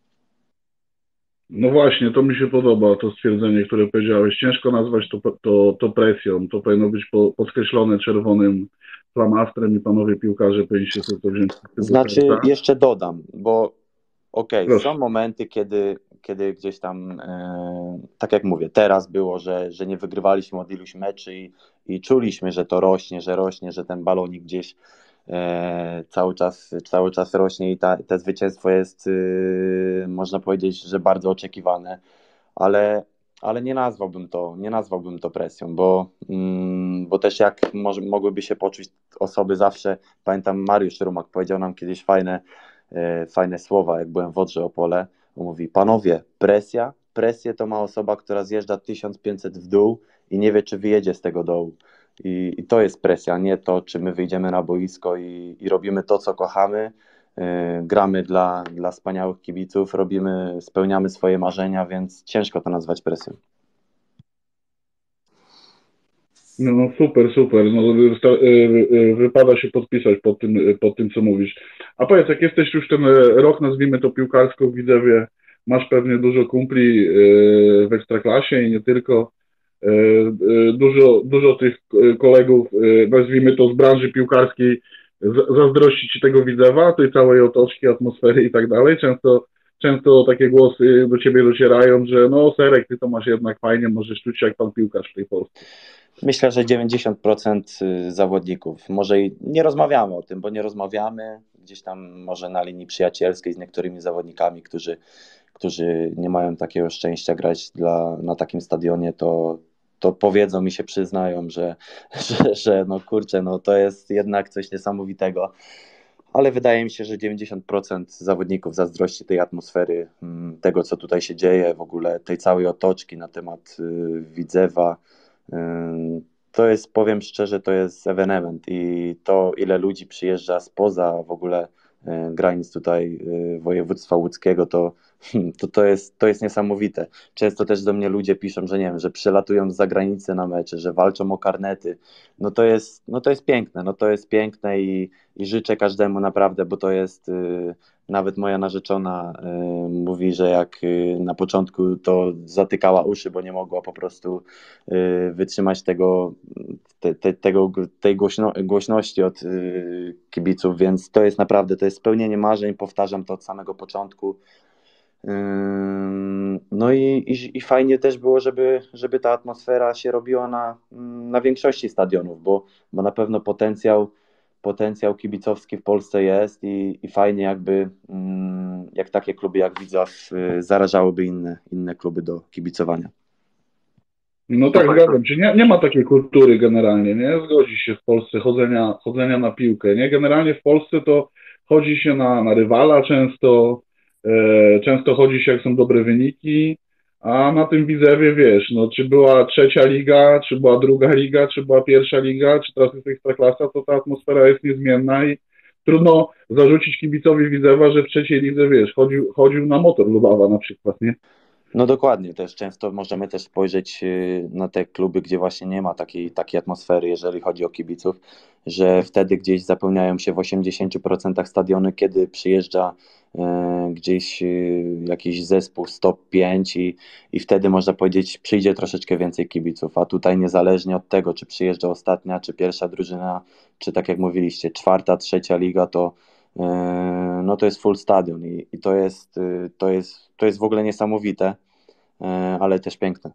No właśnie, to mi się podoba, to stwierdzenie, które powiedziałeś. Ciężko nazwać to, to, to presją. To powinno być po, podkreślone czerwonym flamastrem i panowie piłkarze powinniście sobie to wziąć do Znaczy, serca. jeszcze dodam, bo okej, okay, Proszę. są momenty, kiedy, kiedy gdzieś tam, e, tak jak mówię, teraz było, że, że nie wygrywaliśmy od iluś meczy i, i czuliśmy, że to rośnie, że rośnie, że ten balonik gdzieś e, cały czas, cały czas rośnie i ta, te zwycięstwo jest, e, można powiedzieć, że bardzo oczekiwane, ale, ale nie nazwałbym to, nie nazwałbym to presją, bo, mm, bo też jak może, mogłyby się poczuć osoby zawsze, pamiętam Mariusz Rumak powiedział nam kiedyś fajne, e, fajne słowa, jak byłem w Odrze Opole, on mówi, panowie, presja, presję to ma osoba, która zjeżdża tysiąc pięćset w dół i nie wie, czy wyjedzie z tego dołu. I, i to jest presja, nie to, czy my wyjdziemy na boisko i, i robimy to, co kochamy, yy, gramy dla, dla wspaniałych kibiców, robimy, spełniamy swoje marzenia, więc ciężko to nazwać presją. No, no super, super. No, wysta- y, y, wypada się podpisać pod tym, pod tym, co mówisz. A powiedz, jak jesteś już ten rok, nazwijmy to piłkarsko w Widzewie, masz pewnie dużo kumpli y, w Ekstraklasie i nie tylko. Y, y, Dużo, dużo tych kolegów, y, nazwijmy to z branży piłkarskiej, z- zazdrości ci tego Widzewa, tej całej otoczki, atmosfery i tak dalej. Często, często takie głosy do ciebie docierają, że no Serek, ty to masz jednak fajnie, możesz czuć się jak pan piłkarz w tej Polsce. Myślę, że dziewięćdziesiąt procent zawodników, może i nie rozmawiamy o tym, bo nie rozmawiamy gdzieś tam może na linii przyjacielskiej z niektórymi zawodnikami, którzy, którzy nie mają takiego szczęścia grać dla, na takim stadionie, to, to powiedzą mi się, przyznają, że, że, że no kurczę, no to jest jednak coś niesamowitego. Ale wydaje mi się, że dziewięćdziesiąt procent zawodników zazdrości tej atmosfery, tego co tutaj się dzieje, w ogóle tej całej otoczki na temat Widzewa. To jest, powiem szczerze, to jest ewenement i to, ile ludzi przyjeżdża spoza w ogóle granic tutaj województwa łódzkiego, to, to, to, jest, to jest niesamowite. Często też do mnie ludzie piszą, że nie wiem, że przylatują z zagranicy na mecze, że walczą o karnety. No to jest, no to jest piękne, no to jest piękne i, i życzę każdemu naprawdę, bo to jest, yy, nawet moja narzeczona yy, mówi, że jak yy, na początku to zatykała uszy, bo nie mogła po prostu yy, wytrzymać tego, te, te, tego tej głośno, głośności od yy, kibiców, więc to jest naprawdę, to jest spełnienie marzeń, powtarzam to od samego początku. No i, i, i fajnie też było, żeby, żeby ta atmosfera się robiła na, na większości stadionów, bo, bo na pewno potencjał, potencjał kibicowski w Polsce jest i, i fajnie jakby jak takie kluby jak Widzew zarażałyby inne, inne kluby do kibicowania. No tak, zgadzam się. Nie, nie ma takiej kultury generalnie, nie? Zgodzi się w Polsce chodzenia, chodzenia na piłkę, nie? Generalnie w Polsce to chodzi się na, na rywala często, e, często chodzi się jak są dobre wyniki, a na tym Widzewie wiesz, no czy była trzecia liga, czy była druga liga, czy była pierwsza liga, czy teraz jest Ekstraklasa, to ta atmosfera jest niezmienna i trudno zarzucić kibicowi Widzewa, że w trzeciej lidze, wiesz, chodził, chodził na motor Lubawa na przykład, nie? No dokładnie, też często możemy też spojrzeć na te kluby, gdzie właśnie nie ma takiej, takiej atmosfery, jeżeli chodzi o kibiców, że wtedy gdzieś zapełniają się w osiemdziesięciu procentach stadiony, kiedy przyjeżdża e, gdzieś e, jakiś zespół z top pięć i, i wtedy można powiedzieć przyjdzie troszeczkę więcej kibiców, a tutaj niezależnie od tego, czy przyjeżdża ostatnia, czy pierwsza drużyna, czy tak jak mówiliście, czwarta, trzecia liga, to no to jest full stadion i, i to, jest, to, jest, to jest w ogóle niesamowite, ale też piękne.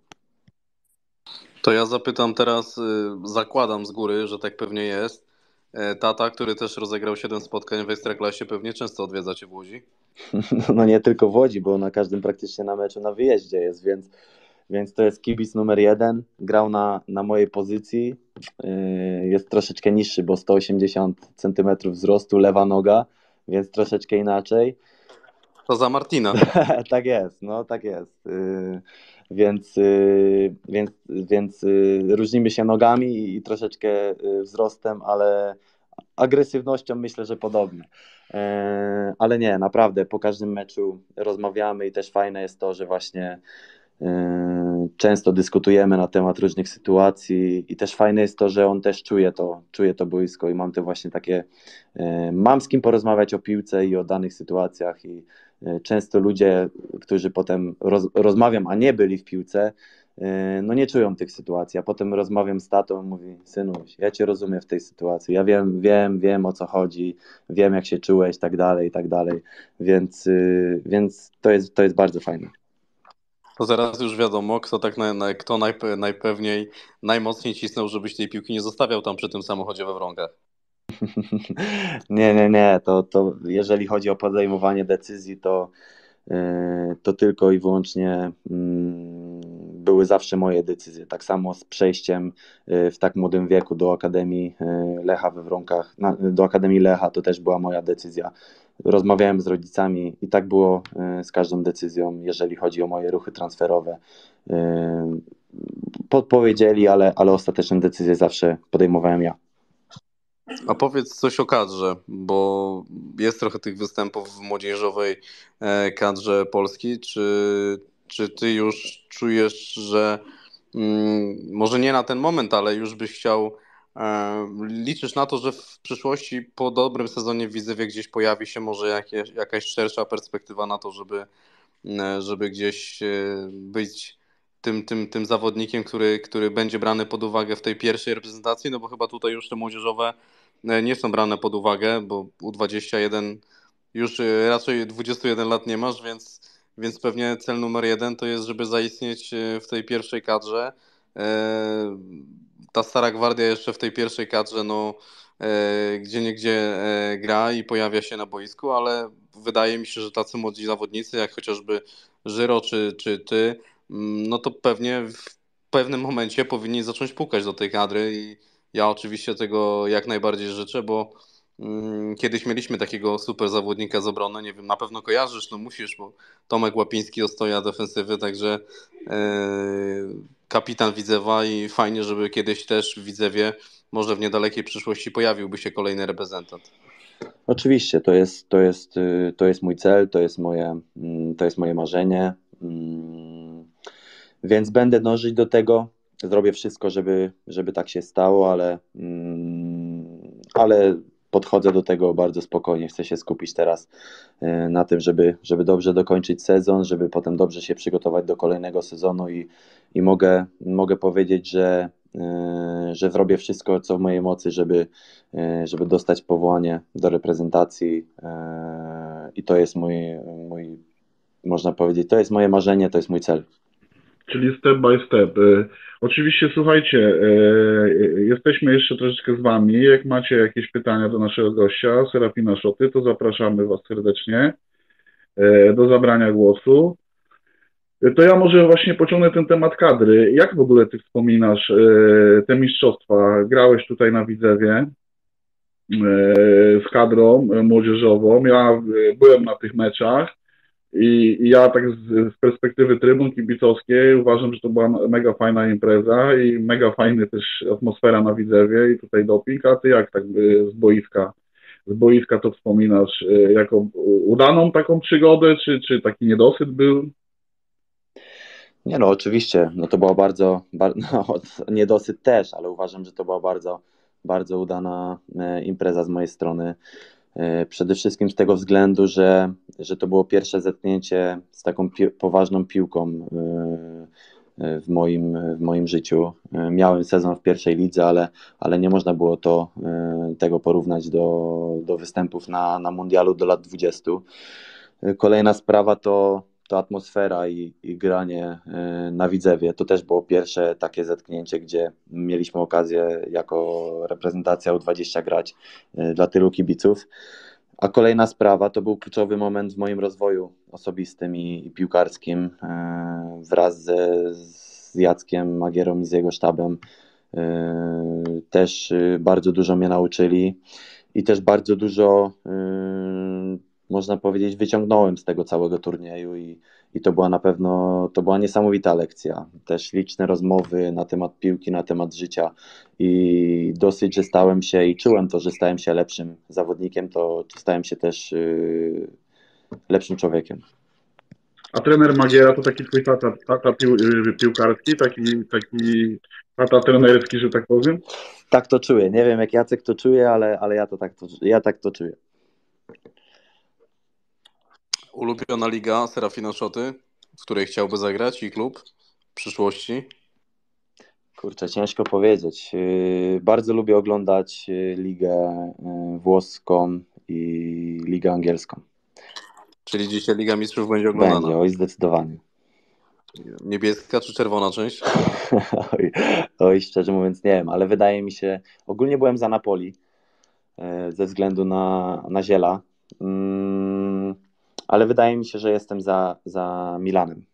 To ja zapytam teraz, zakładam z góry, że tak pewnie jest. Tata, który też rozegrał siedem spotkań w Ekstraklasie, pewnie często odwiedza Cię w Łodzi? No nie tylko w Łodzi, bo na każdym praktycznie na meczu na wyjeździe jest, więc, więc to jest kibic numer jeden. Grał na, na mojej pozycji, jest troszeczkę niższy, bo sto osiemdziesiąt centymetrów wzrostu, lewa noga, więc troszeczkę inaczej. To za Martina. Tak jest, no tak jest. Więc, yy, więc, więc yy, różnimy się nogami i troszeczkę yy, wzrostem, ale agresywnością myślę, że podobnie. Yy, ale nie, naprawdę po każdym meczu rozmawiamy i też fajne jest to, że właśnie yy, często dyskutujemy na temat różnych sytuacji i też fajne jest to, że on też czuje to, czuje to boisko i mam te właśnie takie, yy, mam z kim porozmawiać o piłce i o danych sytuacjach i często ludzie, którzy potem roz, rozmawiam, a nie byli w piłce, no nie czują tych sytuacji, a potem rozmawiam z tatą i mówi, synuś, ja cię rozumiem w tej sytuacji, ja wiem, wiem, wiem o co chodzi, wiem jak się czułeś, tak dalej, i tak dalej, więc, więc to jest, to jest bardzo fajne. To zaraz już wiadomo, kto tak na, na, kto najpe, najpewniej najmocniej cisnął, żebyś tej piłki nie zostawiał tam przy tym samochodzie we Wrągach. Nie, nie, nie, to, to jeżeli chodzi o podejmowanie decyzji, to to tylko i wyłącznie były zawsze moje decyzje. Tak samo z przejściem w tak młodym wieku do Akademii Lecha we Wronkach, do Akademii Lecha, to też była moja decyzja. Rozmawiałem z rodzicami i tak było z każdą decyzją, jeżeli chodzi o moje ruchy transferowe. Podpowiedzieli, ale, ale ostateczne decyzje zawsze podejmowałem ja. A powiedz coś o kadrze, bo jest trochę tych występów w młodzieżowej kadrze Polski. Czy, czy ty już czujesz, że mm, może nie na ten moment, ale już byś chciał, e, liczysz na to, że w przyszłości po dobrym sezonie w Widzewie gdzieś pojawi się może jakieś, jakaś szersza perspektywa na to, żeby, żeby gdzieś być tym, tym, tym zawodnikiem, który, który będzie brany pod uwagę w tej pierwszej reprezentacji, no bo chyba tutaj już te młodzieżowe nie są brane pod uwagę, bo U dwadzieścia jeden już raczej dwadzieścia jeden lat nie masz, więc, więc pewnie cel numer jeden to jest, żeby zaistnieć w tej pierwszej kadrze. Ta stara gwardia jeszcze w tej pierwszej kadrze, no gdzie niegdzie gra i pojawia się na boisku, ale wydaje mi się, że tacy młodzi zawodnicy, jak chociażby Żyro czy, czy ty, no to pewnie w pewnym momencie powinni zacząć pukać do tej kadry i ja oczywiście tego jak najbardziej życzę, bo mm, kiedyś mieliśmy takiego super zawodnika z obrony, nie wiem, na pewno kojarzysz, no musisz, bo Tomek Łapiński ostoja defensywy, także yy, kapitan Widzewa i fajnie, żeby kiedyś też w Widzewie, może w niedalekiej przyszłości pojawiłby się kolejny reprezentant. Oczywiście, to jest, to jest, y, to jest mój cel, to jest moje, mm, to jest moje marzenie, mm, więc będę dążyć do tego. Zrobię wszystko, żeby, żeby tak się stało, ale, mm, ale podchodzę do tego bardzo spokojnie. Chcę się skupić teraz y, na tym, żeby, żeby dobrze dokończyć sezon, żeby potem dobrze się przygotować do kolejnego sezonu i, i mogę, mogę powiedzieć, że, y, że zrobię wszystko, co w mojej mocy, żeby, y, żeby dostać powołanie do reprezentacji y, i to jest mój, mój, można powiedzieć, to jest moje marzenie, to jest mój cel. Czyli step by step. E, Oczywiście, słuchajcie, e, e, jesteśmy jeszcze troszeczkę z Wami. Jak macie jakieś pytania do naszego gościa, Serafina Szoty, to zapraszamy Was serdecznie e, do zabrania głosu. E, To ja może właśnie pociągnę ten temat kadry. Jak w ogóle Ty wspominasz e, te mistrzostwa? Grałeś tutaj na Widzewie e, z kadrą e, młodzieżową. Ja e, byłem na tych meczach. I, I ja tak z, z perspektywy trybun kibicowskiej uważam, że to była mega fajna impreza i mega fajny też atmosfera na Widzewie i tutaj doping. A ty jak tak y, z boiska, z boiska to wspominasz y, jako udaną taką przygodę, czy, czy taki niedosyt był? Nie no, oczywiście, no to była bardzo, bar, no, niedosyt też, ale uważam, że to była bardzo, bardzo udana e, impreza z mojej strony. E, Przede wszystkim z tego względu, że, że to było pierwsze zetknięcie z taką pi poważną piłką e, e, w moim, w moim życiu. E, Miałem sezon w pierwszej lidze, ale, ale nie można było to, e, tego porównać do, do występów na, na mundialu do lat dwudziestu. E, Kolejna sprawa to to atmosfera i, i granie y, na Widzewie. To też było pierwsze takie zetknięcie, gdzie mieliśmy okazję jako reprezentacja U dwadzieścia grać y, dla tylu kibiców. A kolejna sprawa to był kluczowy moment w moim rozwoju osobistym i, i piłkarskim. y, Wraz ze, z Jackiem Magierą i z jego sztabem y, też y, bardzo dużo mnie nauczyli i też bardzo dużo y, można powiedzieć, wyciągnąłem z tego całego turnieju i, i to była na pewno, to była niesamowita lekcja. Też liczne rozmowy na temat piłki, na temat życia i dosyć, że stałem się i czułem to, że stałem się lepszym zawodnikiem, to stałem się też yy, lepszym człowiekiem. A trener Magiera to taki twój tata, tata pił, y, piłkarski, taki, taki tata trenerski, że tak powiem? Tak to czuję. Nie wiem, jak Jacek to czuje, ale, ale ja, to tak to, ja tak to czuję. Ulubiona liga Serafina Szoty, w której chciałby zagrać i klub w przyszłości? Kurczę, ciężko powiedzieć. Yy, Bardzo lubię oglądać yy, ligę yy, włoską i ligę angielską. Czyli dzisiaj Liga Mistrzów będzie oglądana. Będzie, oj, zdecydowanie. Niebieska czy czerwona część? Oj, oj, szczerze mówiąc nie wiem, ale wydaje mi się, ogólnie byłem za Napoli yy, ze względu na, na Ziela, mm, ale wydaje mi się, że jestem za, za Milanem.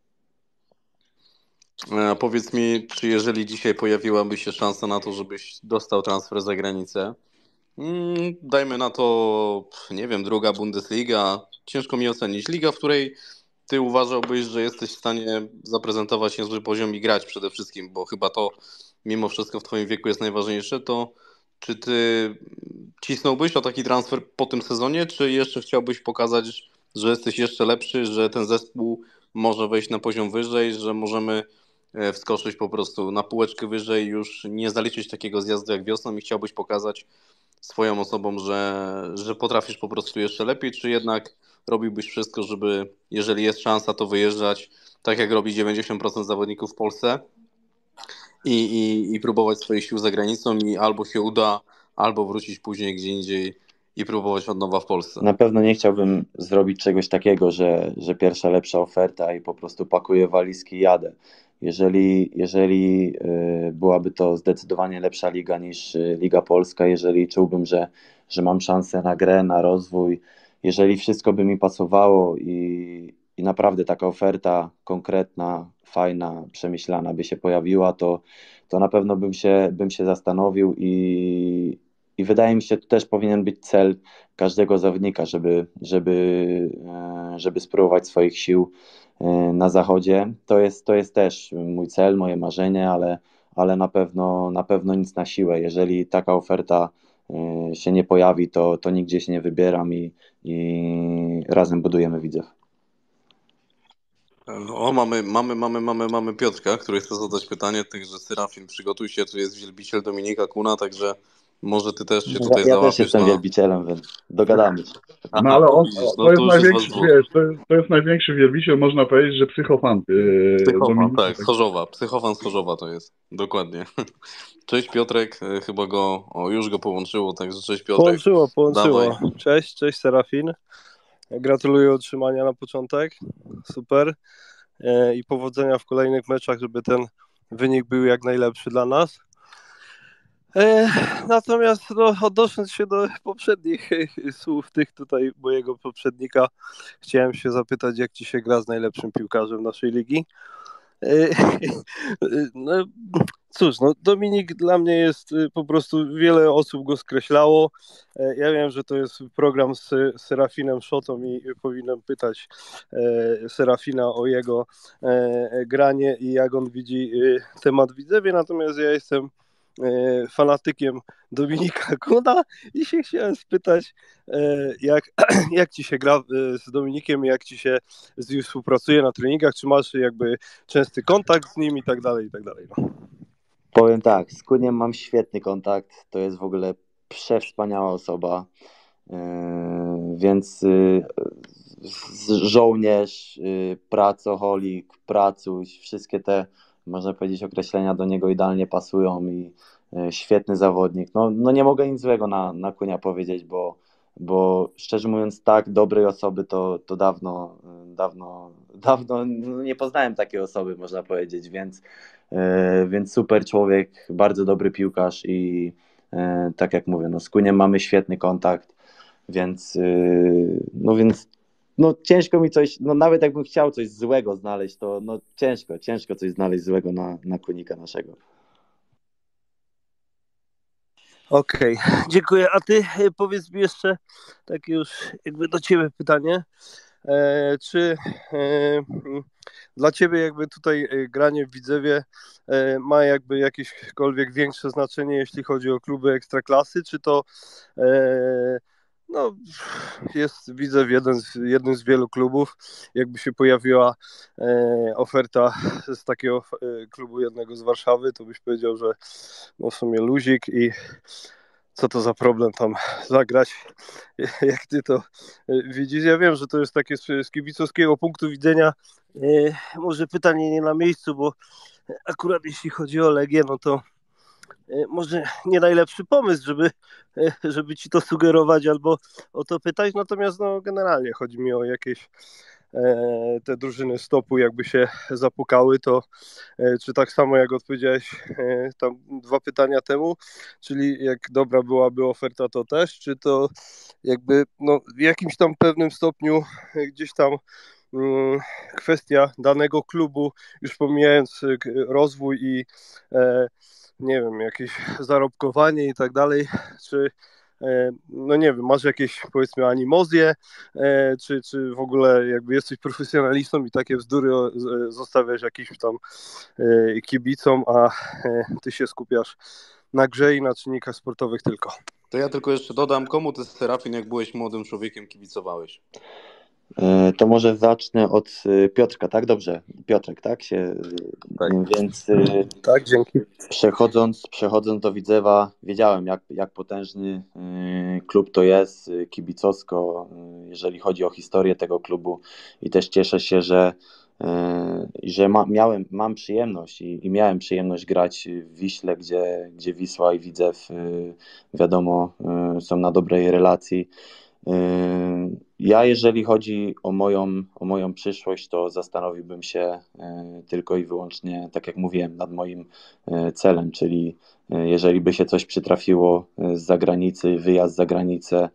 E, powiedz mi, czy jeżeli dzisiaj pojawiłaby się szansa na to, żebyś dostał transfer za granicę, mm, dajmy na to, nie wiem, druga Bundesliga, ciężko mi ocenić, liga, w której ty uważałbyś, że jesteś w stanie zaprezentować niezły poziom i grać przede wszystkim, bo chyba to mimo wszystko w twoim wieku jest najważniejsze, to czy ty cisnąłbyś o taki transfer po tym sezonie, czy jeszcze chciałbyś pokazać, że jesteś jeszcze lepszy, że ten zespół może wejść na poziom wyżej, że możemy e, wskoczyć po prostu na półeczkę wyżej, już nie zaliczyć takiego zjazdu jak wiosną i chciałbyś pokazać swoją osobą, że, że potrafisz po prostu jeszcze lepiej, czy jednak robiłbyś wszystko, żeby jeżeli jest szansa, to wyjeżdżać, tak jak robi dziewięćdziesiąt procent zawodników w Polsce i, i, i próbować swoich sił za granicą i albo się uda, albo wrócić później gdzie indziej i próbować od nowa w Polsce. Na pewno nie chciałbym zrobić czegoś takiego, że, że pierwsza lepsza oferta i po prostu pakuję walizki i jadę. Jeżeli, jeżeli y, byłaby to zdecydowanie lepsza liga niż y, Liga Polska, jeżeli czułbym, że, że mam szansę na grę, na rozwój, jeżeli wszystko by mi pasowało i, i naprawdę taka oferta konkretna, fajna, przemyślana by się pojawiła, to, to na pewno bym się, bym się zastanowił i, i wydaje mi się, to też powinien być cel każdego zawodnika, żeby, żeby, e, żeby spróbować swoich sił e, na zachodzie. To jest, to jest też mój cel, moje marzenie, ale, ale na pewno, na pewno nic na siłę. Jeżeli taka oferta się nie pojawi, to, to nigdzie się nie wybieram i, i razem budujemy Widzew. O, mamy, mamy, mamy, mamy, mamy Piotrka, który chce zadać pytanie, także Serafin, przygotuj się, tu jest wielbiciel Dominika Kuna, także może ty też się tutaj Ja, ja też załapiesz jestem na... wielbicielem, więc dogadamy się. No Aha, ale to on, widzisz, to no jest to już jest was największy, dwóch. wiesz, to jest, to jest największy wielbiciel, można powiedzieć, że psychofan yy, Psychofan, Dominika. tak, z Chorzowa, psychofan z Chorzowa to jest, dokładnie. Cześć Piotrek, e, chyba go, o już go połączyło, także cześć Piotrek. Połączyło, połączyło. Dawaj. Cześć, cześć Serafin. Gratuluję utrzymania na początek. Super. E, I powodzenia w kolejnych meczach, żeby ten wynik był jak najlepszy dla nas. E, natomiast no, odnosząc się do poprzednich słów tych tutaj mojego poprzednika, chciałem się zapytać, jak ci się gra z najlepszym piłkarzem naszej ligi. E, no, cóż, no Dominik dla mnie jest po prostu, wiele osób go skreślało. Ja wiem, że to jest program z Serafinem Szotą i powinienem pytać Serafina o jego granie i jak on widzi temat Widzewie, natomiast ja jestem fanatykiem Dominika Kuna i się chciałem spytać, jak, jak ci się gra z Dominikiem, jak ci się z nim współpracuje na treningach, czy masz jakby częsty kontakt z nim i tak dalej, i tak dalej. No. Powiem tak, z Kuniem mam świetny kontakt, to jest w ogóle przewspaniała osoba, yy, więc yy, żołnierz, yy, pracoholik, pracuś, wszystkie te, można powiedzieć, określenia do niego idealnie pasują i yy, świetny zawodnik. No, no nie mogę nic złego na, na Kunia powiedzieć, bo, bo szczerze mówiąc tak dobrej osoby to, to dawno, dawno, dawno nie poznałem takiej osoby, można powiedzieć, więc Więc super człowiek, bardzo dobry piłkarz i tak jak mówię, no z Kuniem mamy świetny kontakt, więc no więc no ciężko mi coś, no nawet jakbym chciał coś złego znaleźć, to no ciężko, ciężko coś znaleźć złego na, na Kunika naszego. Okej, okay, dziękuję. A ty powiedz mi jeszcze takie już jakby do ciebie pytanie. E, czy e, dla ciebie jakby tutaj granie w Widzewie e, ma jakby jakiekolwiek większe znaczenie, jeśli chodzi o kluby ekstraklasy, czy to e, no, jest Widzew jeden z, jednym z wielu klubów, jakby się pojawiła e, oferta z takiego e, klubu jednego z Warszawy, to byś powiedział, że no w sumie luzik i co to za problem tam zagrać, jak ty to widzisz. Ja wiem, że to jest takie z kibicowskiego punktu widzenia może pytanie nie na miejscu, bo akurat jeśli chodzi o Legię, no to może nie najlepszy pomysł, żeby, żeby ci to sugerować albo o to pytać, natomiast no generalnie chodzi mi o jakieś te drużyny stopu jakby się zapukały, to czy tak samo jak odpowiedziałeś tam dwa pytania temu, czyli jak dobra byłaby oferta, to też, czy to jakby no w jakimś tam pewnym stopniu gdzieś tam um, kwestia danego klubu, już pomijając rozwój i e, nie wiem, jakieś zarobkowanie i tak dalej, czy no nie wiem, masz jakieś powiedzmy animozje, czy, czy w ogóle jakby jesteś profesjonalistą i takie bzdury zostawiasz jakimś tam kibicom, a ty się skupiasz na grze i na czynnikach sportowych tylko. To ja tylko jeszcze dodam, komu ty, Serafin, jak byłeś młodym człowiekiem, kibicowałeś? To może zacznę od Piotrka, tak? Dobrze, Piotrek, tak? Się, tak. Więc tak, dzięki. Przechodząc, przechodząc do Widzewa, wiedziałem jak, jak potężny klub to jest kibicowsko, jeżeli chodzi o historię tego klubu i też cieszę się, że, że ma, miałem, mam przyjemność i, i miałem przyjemność grać w Wiśle, gdzie, gdzie Wisła i Widzew wiadomo są na dobrej relacji. Ja jeżeli chodzi o moją, o moją przyszłość, to zastanowiłbym się tylko i wyłącznie, tak jak mówiłem, nad moim celem, czyli jeżeli by się coś przytrafiło z zagranicy, wyjazd za granicę,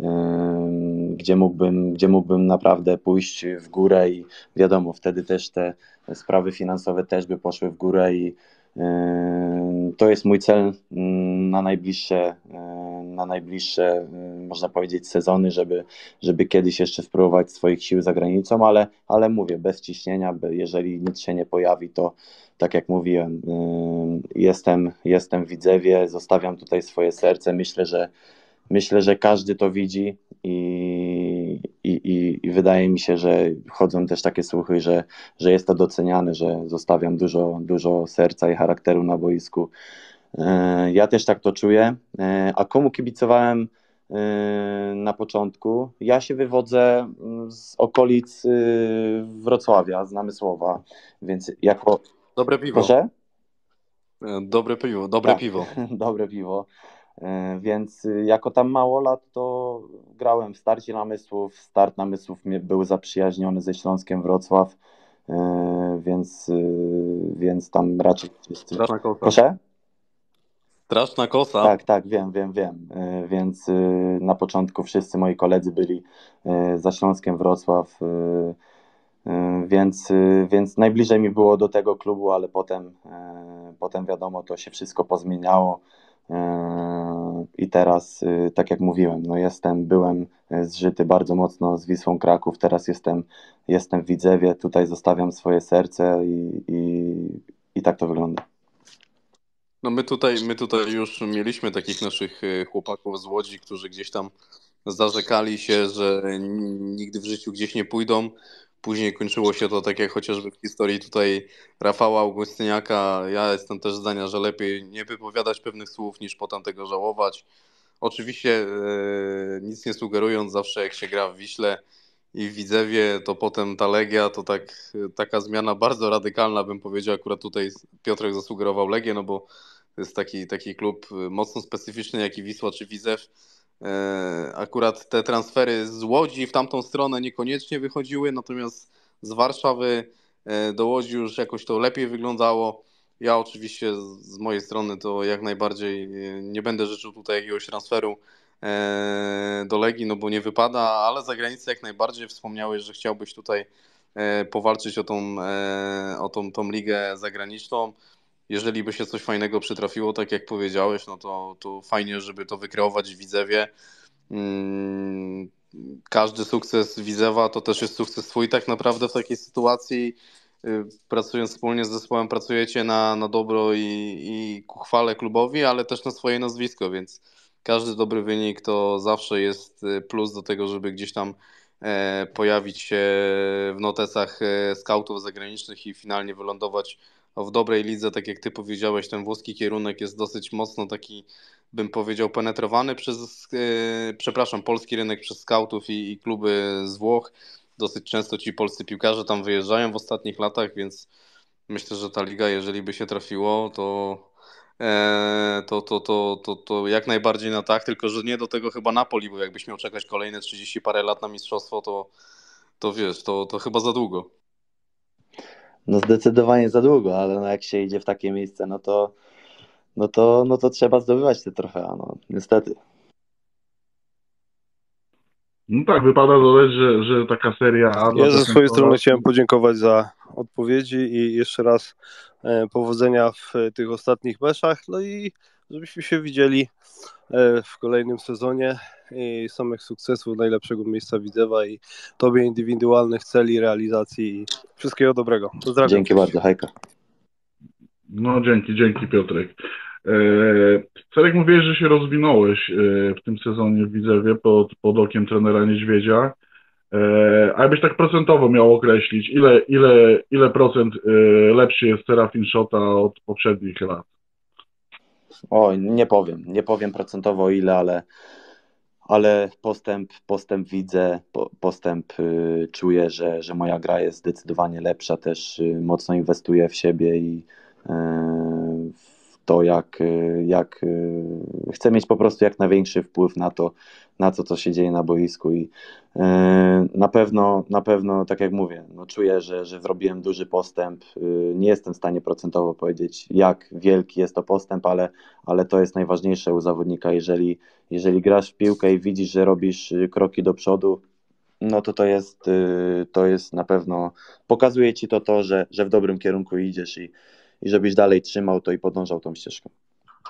gdzie mógłbym, gdzie mógłbym naprawdę pójść w górę i wiadomo, wtedy też te sprawy finansowe też by poszły w górę i to jest mój cel na najbliższe, na najbliższe, można powiedzieć, sezony, żeby, żeby kiedyś jeszcze spróbować swoich sił za granicą, ale, ale mówię, bez ciśnienia, jeżeli nic się nie pojawi, to tak jak mówiłem, jestem, jestem w Widzewie, zostawiam tutaj swoje serce, myślę, że myślę, że każdy to widzi i, i, i wydaje mi się, że chodzą też takie słuchy, że, że jest to doceniane, że zostawiam dużo, dużo serca i charakteru na boisku. Ja też tak to czuję. A komu kibicowałem na początku? Ja się wywodzę z okolic Wrocławia, z Namysłowa, więc jako... Dobre piwo. Proszę? Dobre piwo, dobre tak, piwo. Dobre piwo. Więc jako tam mało lat, to grałem w Starcie Namysłów. Start Namysłów mnie był zaprzyjaźniony ze Śląskiem Wrocław, więc, więc tam raczej wszyscy... Straszna kosa. Proszę? Straszna kosa. Tak, tak, wiem, wiem, wiem. Więc na początku wszyscy moi koledzy byli za Śląskiem Wrocław, więc, więc najbliżej mi było do tego klubu, ale potem, potem wiadomo, to się wszystko pozmieniało. I teraz, tak jak mówiłem, no jestem, byłem zżyty bardzo mocno z Wisłą Kraków, teraz jestem, jestem w Widzewie, tutaj zostawiam swoje serce i, i, i tak to wygląda. No my tutaj, my tutaj już mieliśmy takich naszych chłopaków z Łodzi, którzy gdzieś tam zarzekali się, że nigdy w życiu gdzieś nie pójdą. Później kończyło się to tak jak chociażby w historii tutaj Rafała Augustyniaka. Ja jestem też zdania, że lepiej nie wypowiadać pewnych słów niż potem tego żałować. Oczywiście e, nic nie sugerując, zawsze jak się gra w Wiśle i w Widzewie, to potem ta Legia, to tak, taka zmiana bardzo radykalna, bym powiedział. Akurat tutaj Piotrek zasugerował Legię, no bo to jest taki, taki klub mocno specyficzny jak i Wisła czy Widzew. Akurat te transfery z Łodzi w tamtą stronę niekoniecznie wychodziły, natomiast z Warszawy do Łodzi już jakoś to lepiej wyglądało. Ja oczywiście z mojej strony to jak najbardziej nie będę życzył tutaj jakiegoś transferu do Legii, no bo nie wypada, ale za granicę jak najbardziej. Wspomniałeś, że chciałbyś tutaj powalczyć o tą, o tą, tą ligę zagraniczną. Jeżeli by się coś fajnego przytrafiło, tak jak powiedziałeś, no to, to fajnie, żeby to wykreować w Widzewie. Każdy sukces Widzewa to też jest sukces twój tak naprawdę w takiej sytuacji. Pracując wspólnie z zespołem, pracujecie na, na dobro i, i ku chwale klubowi, ale też na swoje nazwisko, więc każdy dobry wynik to zawsze jest plus do tego, żeby gdzieś tam pojawić się w notesach skautów zagranicznych i finalnie wylądować w dobrej lidze. Tak jak ty powiedziałeś, ten włoski kierunek jest dosyć mocno taki, bym powiedział, penetrowany przez, yy, przepraszam, polski rynek przez skautów i, i kluby z Włoch. Dosyć często ci polscy piłkarze tam wyjeżdżają w ostatnich latach, więc myślę, że ta liga, jeżeli by się trafiło, to, e, to, to, to, to, to jak najbardziej na tak, tylko że nie do tego chyba Napoli, bo jakbyś miał czekać kolejne trzydzieści parę lat na mistrzostwo, to, to wiesz, to, to chyba za długo. No zdecydowanie za długo, ale no jak się idzie w takie miejsce, no to, no to, no to trzeba zdobywać te trofea, no niestety. No tak, wypada dodać, że, że taka seria A... Ja ze swojej strony chciałem podziękować za odpowiedzi i jeszcze raz powodzenia w tych ostatnich meczach, no i żebyśmy się widzieli w kolejnym sezonie i samych sukcesów, najlepszego miejsca Widzewa i tobie indywidualnych celi, realizacji i wszystkiego dobrego. Pozdrawiam. Dzięki bardzo, hejka. No dzięki, dzięki Piotrek. Cerek, mówiłeś, że się rozwinąłeś w tym sezonie w Widzewie pod, pod okiem trenera Niedźwiedzia. A jakbyś tak procentowo miał określić, ile, ile, ile procent lepszy jest Serafin Szota od poprzednich lat? Oj, nie powiem, nie powiem procentowo ile, ale, ale postęp, postęp widzę, po, postęp y, czuję, że, że moja gra jest zdecydowanie lepsza, też y, mocno inwestuję w siebie i y, w to, jak, y, jak y, chcę mieć po prostu jak największy wpływ na to, na to, co się dzieje na boisku i y, na pewno, na pewno, tak jak mówię, no czuję, że, że zrobiłem duży postęp. Y, nie jestem w stanie procentowo powiedzieć, jak wielki jest to postęp, ale, ale to jest najważniejsze u zawodnika. Jeżeli, jeżeli grasz w piłkę i widzisz, że robisz kroki do przodu, no to to jest, y, to jest na pewno, pokazuje ci to to, że, że w dobrym kierunku idziesz i, i żebyś dalej trzymał to i podążał tą ścieżką.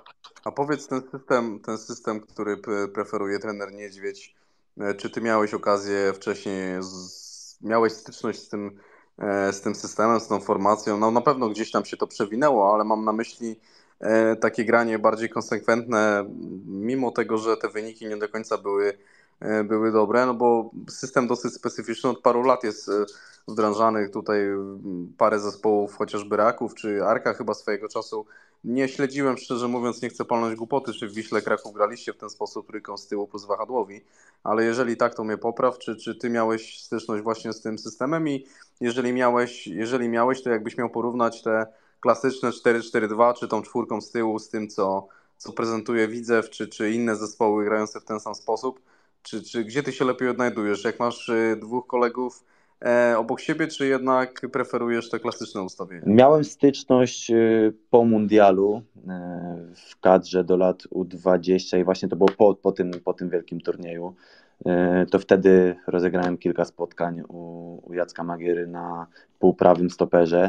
A powiedz, ten system, ten system, który preferuje trener Niedźwiedź, czy ty miałeś okazję wcześniej, z, miałeś styczność z tym, z tym systemem, z tą formacją? No na pewno gdzieś tam się to przewinęło, ale mam na myśli takie granie bardziej konsekwentne, mimo tego, że te wyniki nie do końca były, były dobre, no bo system dosyć specyficzny, od paru lat jest wdrażanych tutaj parę zespołów, chociażby Raków czy Arka chyba swojego czasu. Nie śledziłem, szczerze mówiąc, nie chcę palnąć głupoty, czy w Wiśle Kraków graliście w ten sposób trójką z tyłu plus wahadłowi, ale jeżeli tak, to mnie popraw, czy, czy ty miałeś styczność właśnie z tym systemem i jeżeli miałeś, jeżeli miałeś, to jakbyś miał porównać te klasyczne cztery cztery dwa, czy tą czwórką z tyłu z tym, co, co prezentuje Widzew, czy, czy inne zespoły grające w ten sam sposób, czy, czy gdzie ty się lepiej odnajdujesz? Jak masz dwóch kolegów obok siebie, czy jednak preferujesz te klasyczne ustawienia? Miałem styczność po mundialu w kadrze do lat U dwadzieścia i właśnie to było po, po, tym, po tym wielkim turnieju. To wtedy rozegrałem kilka spotkań u, u Jacka Magiery na półprawym stoperze.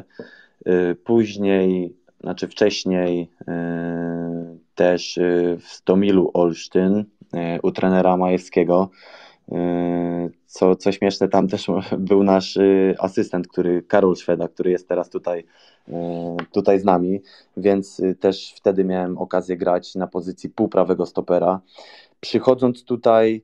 Później, znaczy wcześniej też w Stomilu Olsztyn u trenera Majewskiego. Co, co śmieszne, tam też był nasz asystent, który, Karol Szweda, który jest teraz tutaj, tutaj z nami, więc też wtedy miałem okazję grać na pozycji półprawego stopera. Przychodząc tutaj,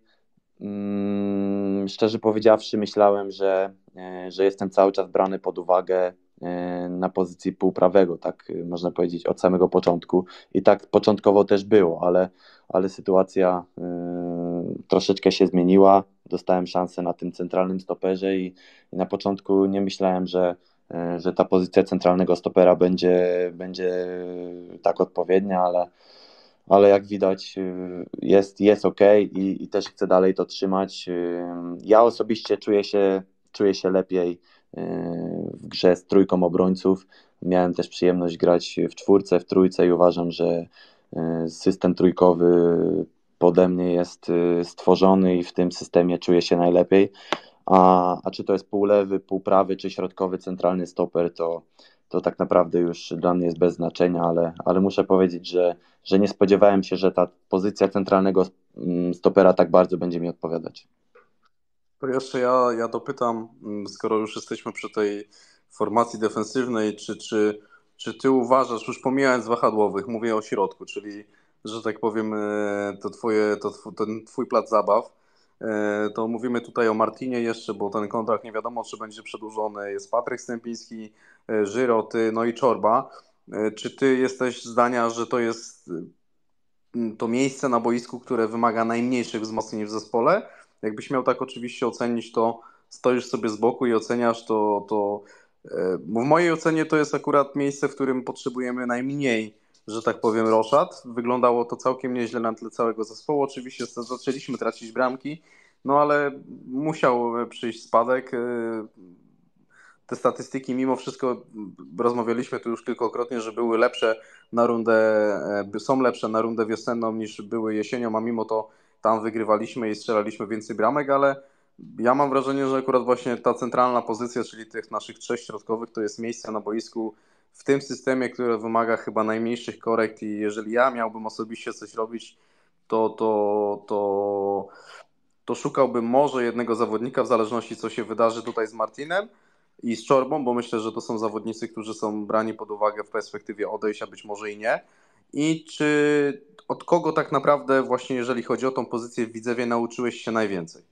szczerze powiedziawszy, myślałem, że, że jestem cały czas brany pod uwagę na pozycji półprawego, tak można powiedzieć od samego początku i tak początkowo też było, ale, ale sytuacja y, troszeczkę się zmieniła, dostałem szansę na tym centralnym stoperze i, i na początku nie myślałem, że, y, że ta pozycja centralnego stopera będzie, będzie tak odpowiednia, ale, ale jak widać jest, jest ok i, i też chcę dalej to trzymać. Ja osobiście czuję się, czuję się lepiej w grze z trójką obrońców. Miałem też przyjemność grać w czwórce, w trójce i uważam, że system trójkowy pode mnie jest stworzony i w tym systemie czuję się najlepiej. A, a czy to jest półlewy, półprawy, czy środkowy, centralny stoper, to, to tak naprawdę już dla mnie jest bez znaczenia, ale, ale muszę powiedzieć, że, że nie spodziewałem się, że ta pozycja centralnego stopera tak bardzo będzie mi odpowiadać. To jeszcze ja, ja dopytam, skoro już jesteśmy przy tej formacji defensywnej, czy, czy, czy ty uważasz, już pomijając wahadłowych, mówię o środku, czyli, że tak powiem, to, twoje, to ten twój plac zabaw, to mówimy tutaj o Martinie jeszcze, bo ten kontrakt nie wiadomo, czy będzie przedłużony, jest Patryk Stępiński, Żyro, ty, no i Czorba. Czy ty jesteś zdania, że to jest to miejsce na boisku, które wymaga najmniejszych wzmocnień w zespole? Jakbyś miał tak oczywiście ocenić, to stoisz sobie z boku i oceniasz to, to bo w mojej ocenie to jest akurat miejsce, w którym potrzebujemy najmniej, że tak powiem, roszad. Wyglądało to całkiem nieźle na tle całego zespołu. Oczywiście zaczęliśmy tracić bramki, no ale musiał przyjść spadek. Te statystyki mimo wszystko, rozmawialiśmy tu już kilkakrotnie, że były lepsze na rundę, są lepsze na rundę wiosenną niż były jesienią, a mimo to tam wygrywaliśmy i strzelaliśmy więcej bramek, ale ja mam wrażenie, że akurat właśnie ta centralna pozycja, czyli tych naszych trzech środkowych, to jest miejsce na boisku w tym systemie, które wymaga chyba najmniejszych korekt i jeżeli ja miałbym osobiście coś robić, to, to, to, to szukałbym może jednego zawodnika w zależności co się wydarzy tutaj z Martinem i z Czorbą, bo myślę, że to są zawodnicy, którzy są brani pod uwagę w perspektywie odejścia, być może i nie. I czy od kogo tak naprawdę właśnie jeżeli chodzi o tą pozycję w Widzewie nauczyłeś się najwięcej?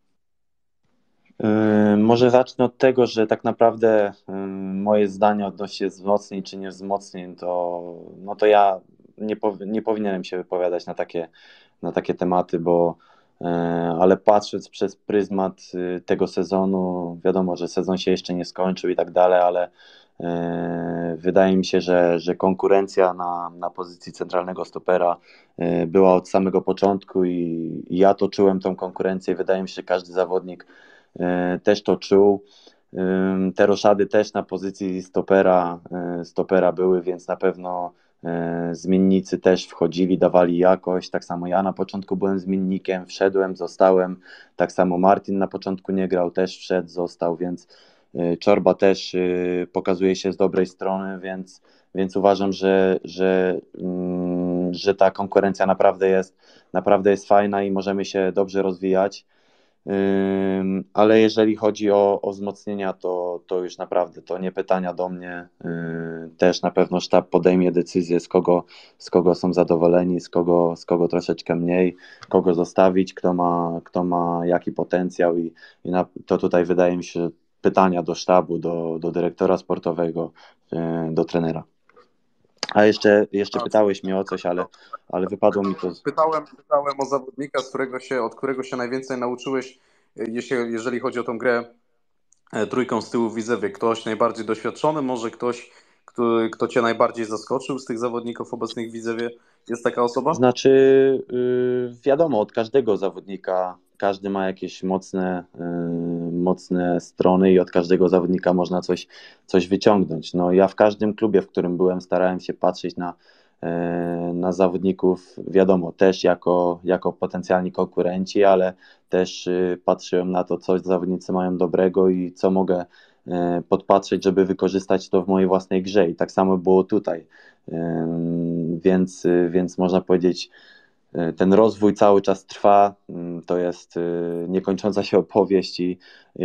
Yy, może zacznę od tego, że tak naprawdę yy, moje zdanie odnośnie wzmocnień czy nie wzmocnień, to, no to ja nie, powi- nie powinienem się wypowiadać na takie, na takie tematy, bo yy, ale patrząc przez pryzmat yy, tego sezonu, wiadomo, że sezon się jeszcze nie skończył i tak dalej, ale yy, wydaje mi się, że, że konkurencja na, na pozycji centralnego stopera yy, była od samego początku i, i ja to czułem, tą konkurencję. Wydaje mi się, że każdy zawodnik też to czuł. Te roszady też na pozycji stopera, stopera były, więc na pewno zmiennicy też wchodzili, dawali jakość. Tak samo ja na początku byłem zmiennikiem, wszedłem, zostałem. Tak samo Martin na początku nie grał, też wszedł, został, więc Czorba też pokazuje się z dobrej strony, więc, więc uważam, że, że że ta konkurencja naprawdę jest, naprawdę jest fajna i możemy się dobrze rozwijać. Ale jeżeli chodzi o, o wzmocnienia, to, to już naprawdę to nie pytania do mnie. Też na pewno sztab podejmie decyzję, z kogo, z kogo są zadowoleni, z kogo, z kogo troszeczkę mniej, kogo zostawić, kto ma, kto ma jaki potencjał i, i na, to tutaj wydaje mi się, że pytania do sztabu, do, do dyrektora sportowego, do trenera. A jeszcze, jeszcze pytałeś mnie o coś, ale, ale wypadło mi to. Pytałem, pytałem o zawodnika, z którego się, od którego się najwięcej nauczyłeś, jeśli, jeżeli chodzi o tą grę trójką z tyłu w Widzewie. Ktoś najbardziej doświadczony, może ktoś, kto, kto cię najbardziej zaskoczył z tych zawodników obecnych w Widzewie? Jest taka osoba? Znaczy, yy, wiadomo, od każdego zawodnika, każdy ma jakieś mocne, yy, mocne strony i od każdego zawodnika można coś, coś wyciągnąć. No, ja w każdym klubie, w którym byłem, starałem się patrzeć na, yy, na zawodników, wiadomo, też jako, jako potencjalni konkurenci, ale też yy, patrzyłem na to, co zawodnicy mają dobrego i co mogę yy, podpatrzeć, żeby wykorzystać to w mojej własnej grze. I tak samo było tutaj. Więc, więc można powiedzieć, ten rozwój cały czas trwa, to jest niekończąca się opowieść i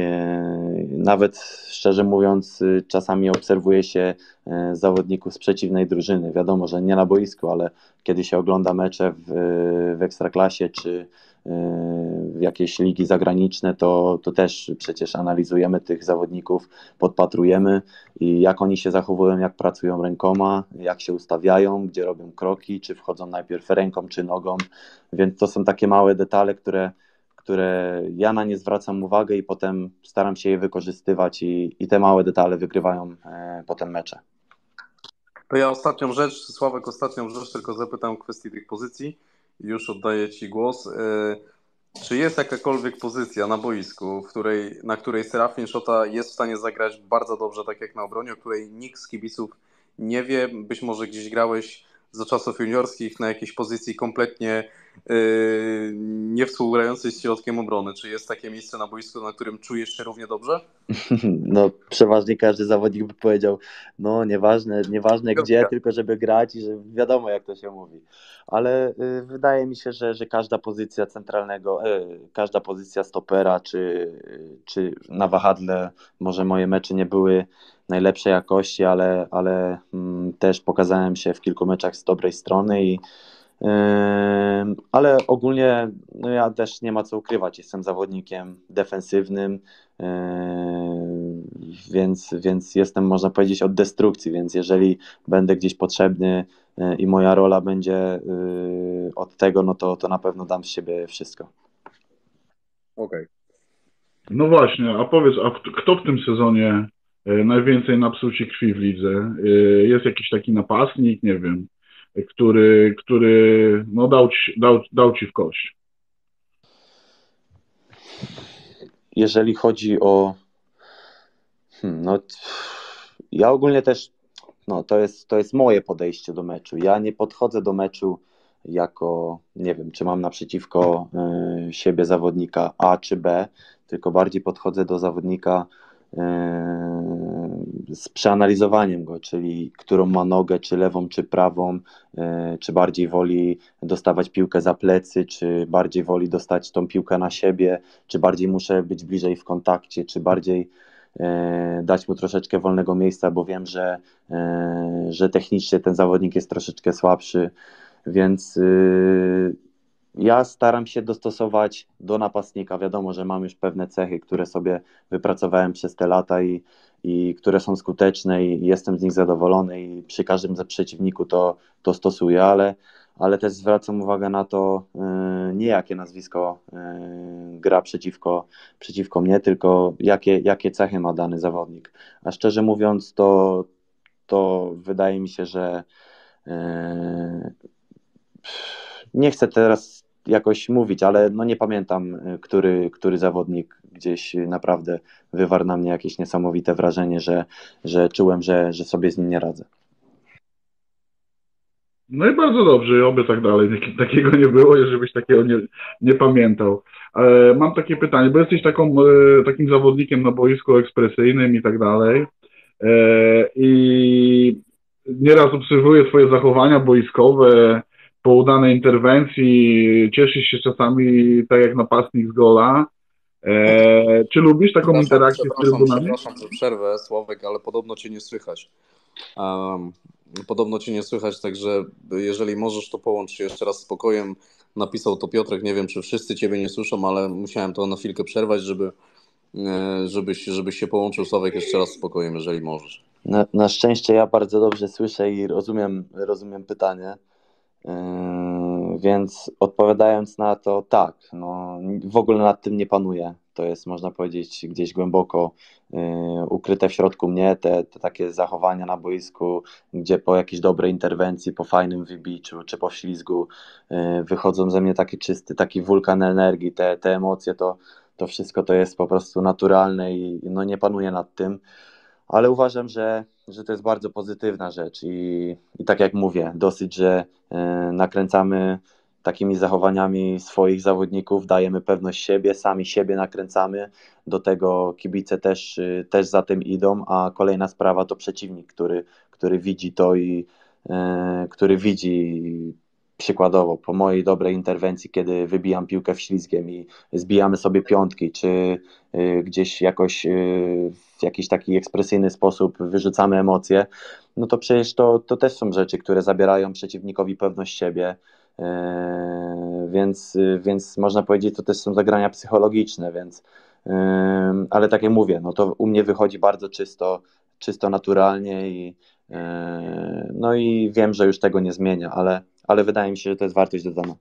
nawet szczerze mówiąc czasami obserwuje się zawodników z przeciwnej drużyny. Wiadomo, że nie na boisku, ale kiedy się ogląda mecze w, w Ekstraklasie czy w jakieś ligi zagraniczne, to, to też przecież analizujemy tych zawodników, podpatrujemy i jak oni się zachowują, jak pracują rękoma, jak się ustawiają, gdzie robią kroki, czy wchodzą najpierw ręką, czy nogą, więc to są takie małe detale, które, które ja na nie zwracam uwagę i potem staram się je wykorzystywać i, i te małe detale wygrywają e, potem mecze. To ja ostatnią rzecz, Sławek, ostatnią rzecz tylko zapytam w kwestii tych pozycji. Już oddaję Ci głos. Czy jest jakakolwiek pozycja na boisku, w której, na której Serafin Szota jest w stanie zagrać bardzo dobrze, tak jak na obronie, o której nikt z kibiców nie wie? Być może gdzieś grałeś za czasów juniorskich na jakiejś pozycji kompletnie yy, nie współgrającej z środkiem obrony. Czy jest takie miejsce na boisku, na którym czujesz się równie dobrze? No przeważnie każdy zawodnik by powiedział, no nieważne, nieważne gdzie, tylko żeby grać i że wiadomo jak to się mówi. Ale y, wydaje mi się, że, że każda pozycja centralnego, y, każda pozycja stopera czy, y, czy na wahadle, może moje mecze nie były najlepszej jakości, ale, ale mm, też pokazałem się w kilku meczach z dobrej strony i ale ogólnie no ja też nie ma co ukrywać, jestem zawodnikiem defensywnym, więc, więc jestem, można powiedzieć, od destrukcji, więc jeżeli będę gdzieś potrzebny i moja rola będzie od tego, no to, to na pewno dam z siebie wszystko. Okej. Okay. No właśnie, a powiedz, a kto w tym sezonie najwięcej napsuł ci krwi w lidze? Jest jakiś taki napastnik, nie wiem, który, który no dał, ci, dał, dał ci w kość? Jeżeli chodzi o hmm, no ja ogólnie też no to jest, to jest moje podejście do meczu. Ja nie podchodzę do meczu jako, nie wiem, czy mam naprzeciwko y, siebie zawodnika A czy B, tylko bardziej podchodzę do zawodnika z przeanalizowaniem go, czyli którą ma nogę, czy lewą, czy prawą, czy bardziej woli dostawać piłkę za plecy, czy bardziej woli dostać tą piłkę na siebie, czy bardziej muszę być bliżej w kontakcie, czy bardziej dać mu troszeczkę wolnego miejsca, bo wiem, że, że technicznie ten zawodnik jest troszeczkę słabszy, więc ja staram się dostosować do napastnika. Wiadomo, że mam już pewne cechy, które sobie wypracowałem przez te lata i, i które są skuteczne i jestem z nich zadowolony i przy każdym przeciwniku to, to stosuję, ale, ale też zwracam uwagę na to, yy, nie jakie nazwisko yy, gra przeciwko, przeciwko mnie, tylko jakie, jakie cechy ma dany zawodnik. A szczerze mówiąc, to, to wydaje mi się, że yy, nie chcę teraz jakoś mówić, ale no nie pamiętam, który, który zawodnik gdzieś naprawdę wywarł na mnie jakieś niesamowite wrażenie, że, że czułem, że, że sobie z nim nie radzę. No i bardzo dobrze, oby tak dalej. Takiego nie było, żebyś takiego nie, nie pamiętał. E, mam takie pytanie, bo jesteś taką, e, takim zawodnikiem na boisku ekspresyjnym i tak dalej. E, I nieraz obserwuję twoje zachowania boiskowe, po udanej interwencji, cieszysz się czasami tak jak napastnik z gola. E, czy lubisz taką Przepraszam, interakcję z przepraszam, trybunami? przepraszam za przerwę, Sławek, ale podobno cię nie słychać. Um, podobno cię nie słychać, także jeżeli możesz, to połącz się jeszcze raz z pokojem. Napisał to Piotrek, nie wiem, czy wszyscy ciebie nie słyszą, ale musiałem to na chwilkę przerwać, żeby, e, żebyś, żebyś się połączył, Sławek, jeszcze raz z pokojem, jeżeli możesz. Na, na szczęście ja bardzo dobrze słyszę i rozumiem, rozumiem pytanie. Yy, więc odpowiadając na to, tak, no, w ogóle nad tym nie panuję. To jest, można powiedzieć, gdzieś głęboko yy, ukryte w środku mnie, te, te takie zachowania na boisku, gdzie po jakiejś dobrej interwencji, po fajnym wybiciu czy po ślizgu yy, wychodzą ze mnie taki czysty, taki wulkan energii, te, te emocje, to, to wszystko to jest po prostu naturalne i no, nie panuję nad tym. Ale uważam, że, że to jest bardzo pozytywna rzecz i, i tak jak mówię, dosyć, że y, nakręcamy takimi zachowaniami swoich zawodników, dajemy pewność siebie, sami siebie nakręcamy, do tego kibice też, y, też za tym idą, a kolejna sprawa to przeciwnik, który, który widzi to i y, który widzi przykładowo po mojej dobrej interwencji, kiedy wybijam piłkę wślizgiem i zbijamy sobie piątki, czy y, gdzieś jakoś y, w jakiś taki ekspresyjny sposób wyrzucamy emocje, no to przecież to, to też są rzeczy, które zabierają przeciwnikowi pewność siebie, yy, więc, więc można powiedzieć, to też są zagrania psychologiczne, więc yy, ale tak jak mówię, no to u mnie wychodzi bardzo czysto, czysto naturalnie i yy, no i wiem, że już tego nie zmienia, ale, ale wydaje mi się, że to jest wartość dodana.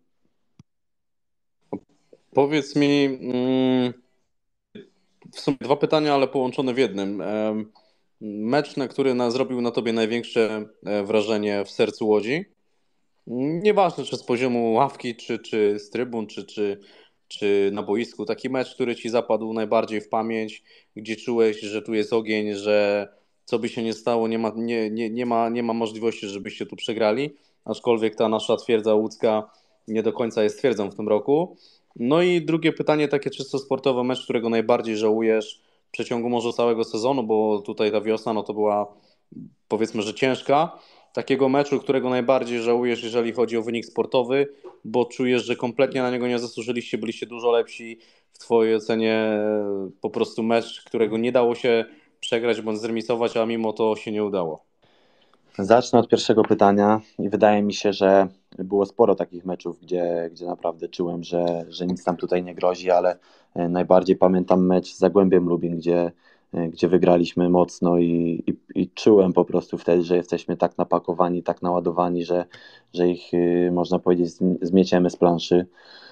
Powiedz mi, mm, w sumie dwa pytania, ale połączone w jednym. Em, Mecz, na który na, zrobił na tobie największe e, wrażenie w sercu Łodzi. Nieważne, czy z poziomu ławki, czy, czy z trybun, czy, czy, czy na boisku. Taki mecz, który ci zapadł najbardziej w pamięć, gdzie czułeś, że tu jest ogień, że co by się nie stało, nie ma, nie, nie, nie ma, nie ma możliwości, żebyście tu przegrali. Aczkolwiek ta nasza twierdza łódzka nie do końca jest twierdzą w tym roku. No i drugie pytanie, takie czysto sportowe, mecz, którego najbardziej żałujesz w przeciągu może całego sezonu, bo tutaj ta wiosna no to była, powiedzmy, że ciężka. Takiego meczu, którego najbardziej żałujesz, jeżeli chodzi o wynik sportowy, bo czujesz, że kompletnie na niego nie zasłużyliście, byliście dużo lepsi, w twojej ocenie po prostu mecz, którego nie dało się przegrać bądź zremisować, a mimo to się nie udało. Zacznę od pierwszego pytania i wydaje mi się, że było sporo takich meczów, gdzie, gdzie naprawdę czułem, że, że nic nam tutaj nie grozi, ale najbardziej pamiętam mecz z Zagłębiem Lubin, gdzie, gdzie wygraliśmy mocno i, i, i czułem po prostu wtedy, że jesteśmy tak napakowani, tak naładowani, że, że ich, można powiedzieć, zmieciemy z planszy.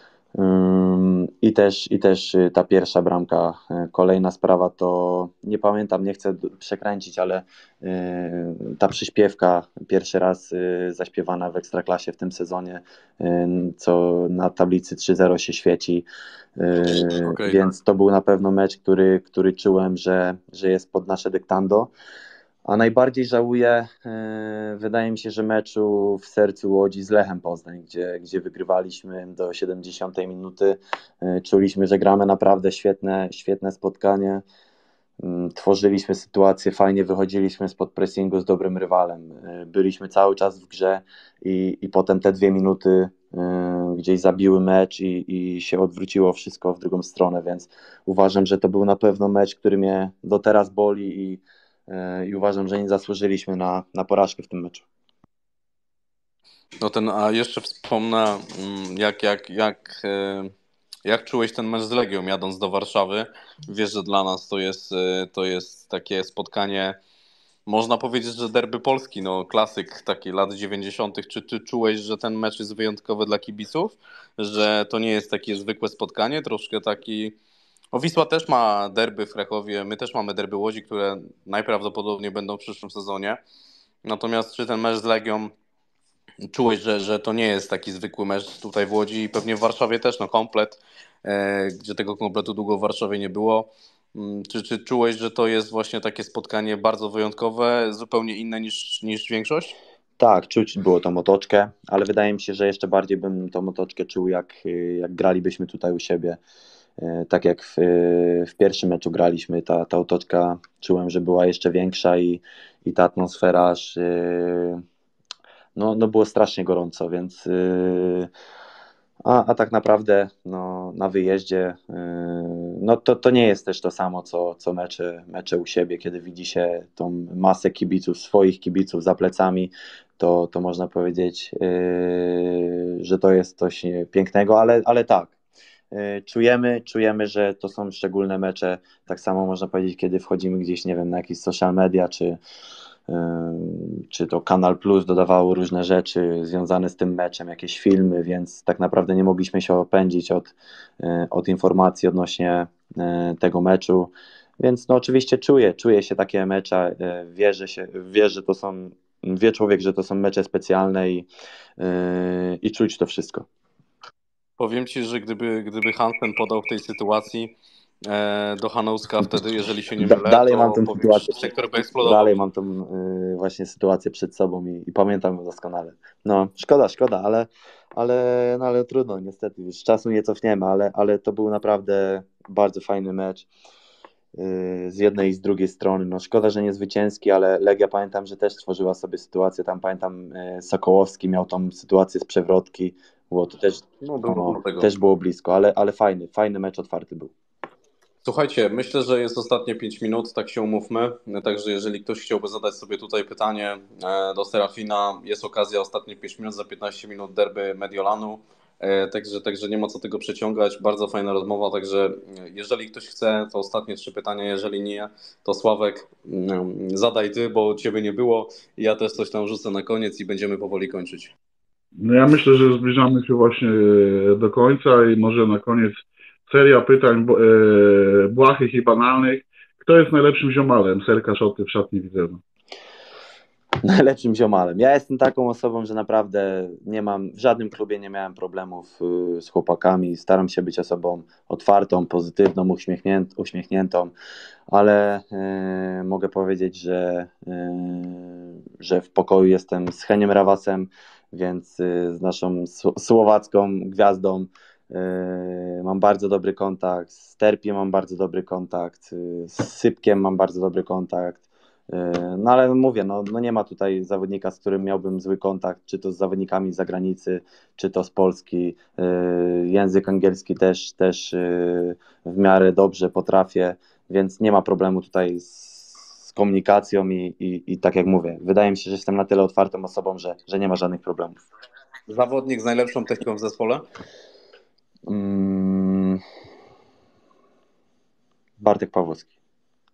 I też, I też ta pierwsza bramka, kolejna sprawa to nie pamiętam, nie chcę przekręcić, ale ta przyśpiewka pierwszy raz zaśpiewana w Ekstraklasie w tym sezonie, co na tablicy trzy zero się świeci, okay. Więc to był na pewno mecz, który, który czułem, że, że jest pod nasze dyktando. A najbardziej żałuję, wydaje mi się, że meczu w sercu Łodzi z Lechem Poznań, gdzie, gdzie wygrywaliśmy do siedemdziesiątej minuty. Czuliśmy, że gramy naprawdę świetne, świetne spotkanie. Tworzyliśmy sytuację, fajnie wychodziliśmy spod pressingu z dobrym rywalem. Byliśmy cały czas w grze i, i potem te dwie minuty gdzieś zabiły mecz i, i się odwróciło wszystko w drugą stronę, więc uważam, że to był na pewno mecz, który mnie do teraz boli i i uważam, że nie zasłużyliśmy na, na porażkę w tym meczu. No ten, a jeszcze wspomnę, jak, jak, jak, jak czułeś ten mecz z Legią jadąc do Warszawy. Wiesz, że dla nas to jest, to jest takie spotkanie, można powiedzieć, że derby Polski, no klasyk taki lat dziewięćdziesiątych. Czy ty czułeś, że ten mecz jest wyjątkowy dla kibiców? Że to nie jest takie zwykłe spotkanie, troszkę taki... O, Wisła też ma derby w Krakowie, my też mamy derby Łodzi, które najprawdopodobniej będą w przyszłym sezonie. Natomiast czy ten mecz z Legią czułeś, że, że to nie jest taki zwykły mecz tutaj w Łodzi i pewnie w Warszawie też, no komplet, e, gdzie tego kompletu długo w Warszawie nie było. Czy, czy czułeś, że to jest właśnie takie spotkanie bardzo wyjątkowe, zupełnie inne niż, niż większość? Tak, czuć było tą otoczkę, ale wydaje mi się, że jeszcze bardziej bym tą otoczkę czuł, jak, jak gralibyśmy tutaj u siebie. Tak jak w, w pierwszym meczu graliśmy, ta, ta otoczka czułem, że była jeszcze większa i, i ta atmosfera aż, no, no było strasznie gorąco, więc yy, a, a tak naprawdę no, na wyjeździe yy, no to, to nie jest też to samo, co, co mecze, mecze u siebie, kiedy widzi się tą masę kibiców, swoich kibiców za plecami, to, to można powiedzieć, yy, że to jest coś pięknego, ale, ale tak, yy, czujemy, czujemy, że to są szczególne mecze, tak samo można powiedzieć, kiedy wchodzimy gdzieś, nie wiem, na jakieś social media, czy czy to Kanal Plus dodawało różne rzeczy związane z tym meczem, jakieś filmy, więc tak naprawdę nie mogliśmy się opędzić od, od informacji odnośnie tego meczu, więc no oczywiście czuję, czuję się takie mecze, wierzę się, wie, że to są, wie człowiek, że to są mecze specjalne i, i czuć to wszystko. Powiem Ci, że gdyby, gdyby Hansen podał w tej sytuacji e, do Hanouska wtedy, jeżeli się nie Da, mylę, dalej to mam tę powiem sytuację, Ci, sektor by eksplodował. dalej mam tą y, właśnie sytuację przed sobą i, i pamiętam ją doskonale. No szkoda, szkoda, ale, ale, no, ale trudno niestety, już czasu nie cofniemy, ale, ale to był naprawdę bardzo fajny mecz y, z jednej i z drugiej strony. No szkoda, że nie zwycięski, ale Legia pamiętam, że też stworzyła sobie sytuację, tam pamiętam y, Sokołowski miał tą sytuację z przewrotki, było to też, No, było no, tego. też było blisko, ale, ale fajny, fajny mecz otwarty był. Słuchajcie, myślę, że jest ostatnie pięć minut, tak się umówmy. Także jeżeli ktoś chciałby zadać sobie tutaj pytanie e, do Serafina, jest okazja ostatnie pięć minut, za piętnaście minut derby Mediolanu. E, Także, także nie ma co tego przeciągać. Bardzo fajna rozmowa, także jeżeli ktoś chce, to ostatnie trzy pytania. Jeżeli nie, to Sławek, mm, zadaj ty, bo ciebie nie było. Ja też coś tam rzucę na koniec i będziemy powoli kończyć. No ja myślę, że zbliżamy się właśnie e, do końca i może na koniec seria pytań bo- e, błahych i banalnych. Kto jest najlepszym ziomalem Serka Szoty w szatni Widzewa? Najlepszym ziomalem. Ja jestem taką osobą, że naprawdę nie mam, w żadnym klubie nie miałem problemów y, z chłopakami. Staram się być osobą otwartą, pozytywną, uśmiechnięt, uśmiechniętą, ale y, mogę powiedzieć, że, y, że w pokoju jestem z Heniem Rawasem, więc y, z naszą sł- słowacką gwiazdą y, mam bardzo dobry kontakt, z Terpiem mam bardzo dobry kontakt, y, z Sypkiem mam bardzo dobry kontakt. No ale mówię, no, no nie ma tutaj zawodnika, z którym miałbym zły kontakt, czy to z zawodnikami z zagranicy, czy to z Polski. Język angielski też, też w miarę dobrze potrafię, więc nie ma problemu tutaj z komunikacją i, i, i tak jak mówię, wydaje mi się, że jestem na tyle otwartą osobą, że, że nie ma żadnych problemów. Zawodnik z najlepszą techniką w zespole? Hmm. Bartek Pawłowski.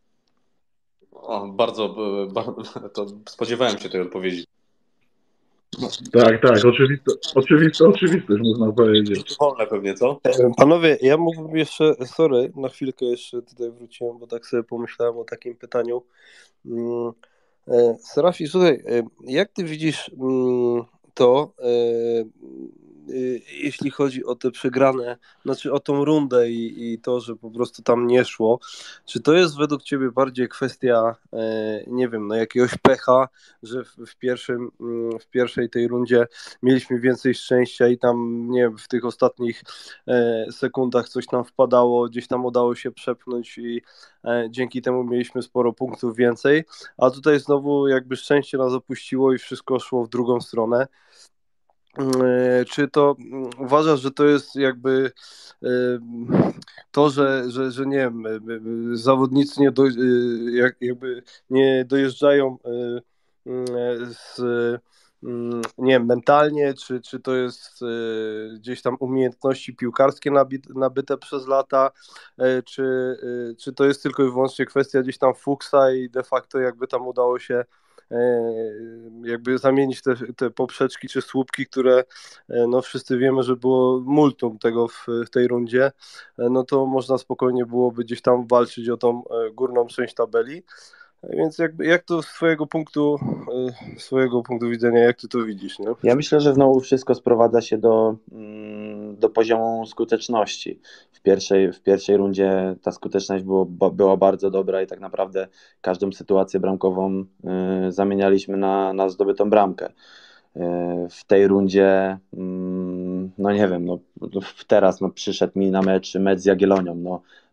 O, bardzo, bardzo to spodziewałem się tej odpowiedzi. Tak, tak, oczywiste, oczywiste, oczywiste, można powiedzieć. Wolne pewnie, co? Panowie, ja mógłbym jeszcze, sorry, na chwilkę jeszcze tutaj wróciłem, bo tak sobie pomyślałem o takim pytaniu. Mm, e, Serafii, słuchaj, e, jak ty widzisz mm, to, e, e, jeśli chodzi o te przegrane, znaczy o tą rundę i, i to, że po prostu tam nie szło, czy to jest według ciebie bardziej kwestia, e, nie wiem, no jakiegoś pecha, że w, w, pierwszym, mm, w pierwszej tej rundzie mieliśmy więcej szczęścia i tam, nie wiem, w tych ostatnich e, sekundach coś nam wpadało, gdzieś tam udało się przepchnąć i e, dzięki temu mieliśmy sporo punktów więcej, a tutaj znowu jakby szczęście nas opuściło i wszystko szło w drugą stronę. E, Czy to mm, uważasz, że to jest jakby e, to, że, że, że nie wiem, e, e, zawodnicy nie do, e, jak, jakby nie dojeżdżają e, mm, z, mm, nie wiem, mentalnie, czy, czy to jest e, gdzieś tam umiejętności piłkarskie nabite, nabyte przez lata, e, czy, e, czy to jest tylko i wyłącznie kwestia gdzieś tam fuksa i de facto jakby tam udało się jakby zamienić te, te poprzeczki czy słupki, które no wszyscy wiemy, że było multum tego w, w tej rundzie, no to można spokojnie byłoby gdzieś tam walczyć o tą górną część tabeli. Więc jakby, jak to z swojego punktu, swojego punktu widzenia, jak ty to widzisz, nie? Ja myślę, że znowu wszystko sprowadza się do, do poziomu skuteczności. W pierwszej, w pierwszej rundzie ta skuteczność było, była bardzo dobra i tak naprawdę każdą sytuację bramkową y, zamienialiśmy na, na zdobytą bramkę. Y, w tej rundzie, y, no nie wiem, no, teraz no, przyszedł mi na mecz, mecz z Jagiellonią. No,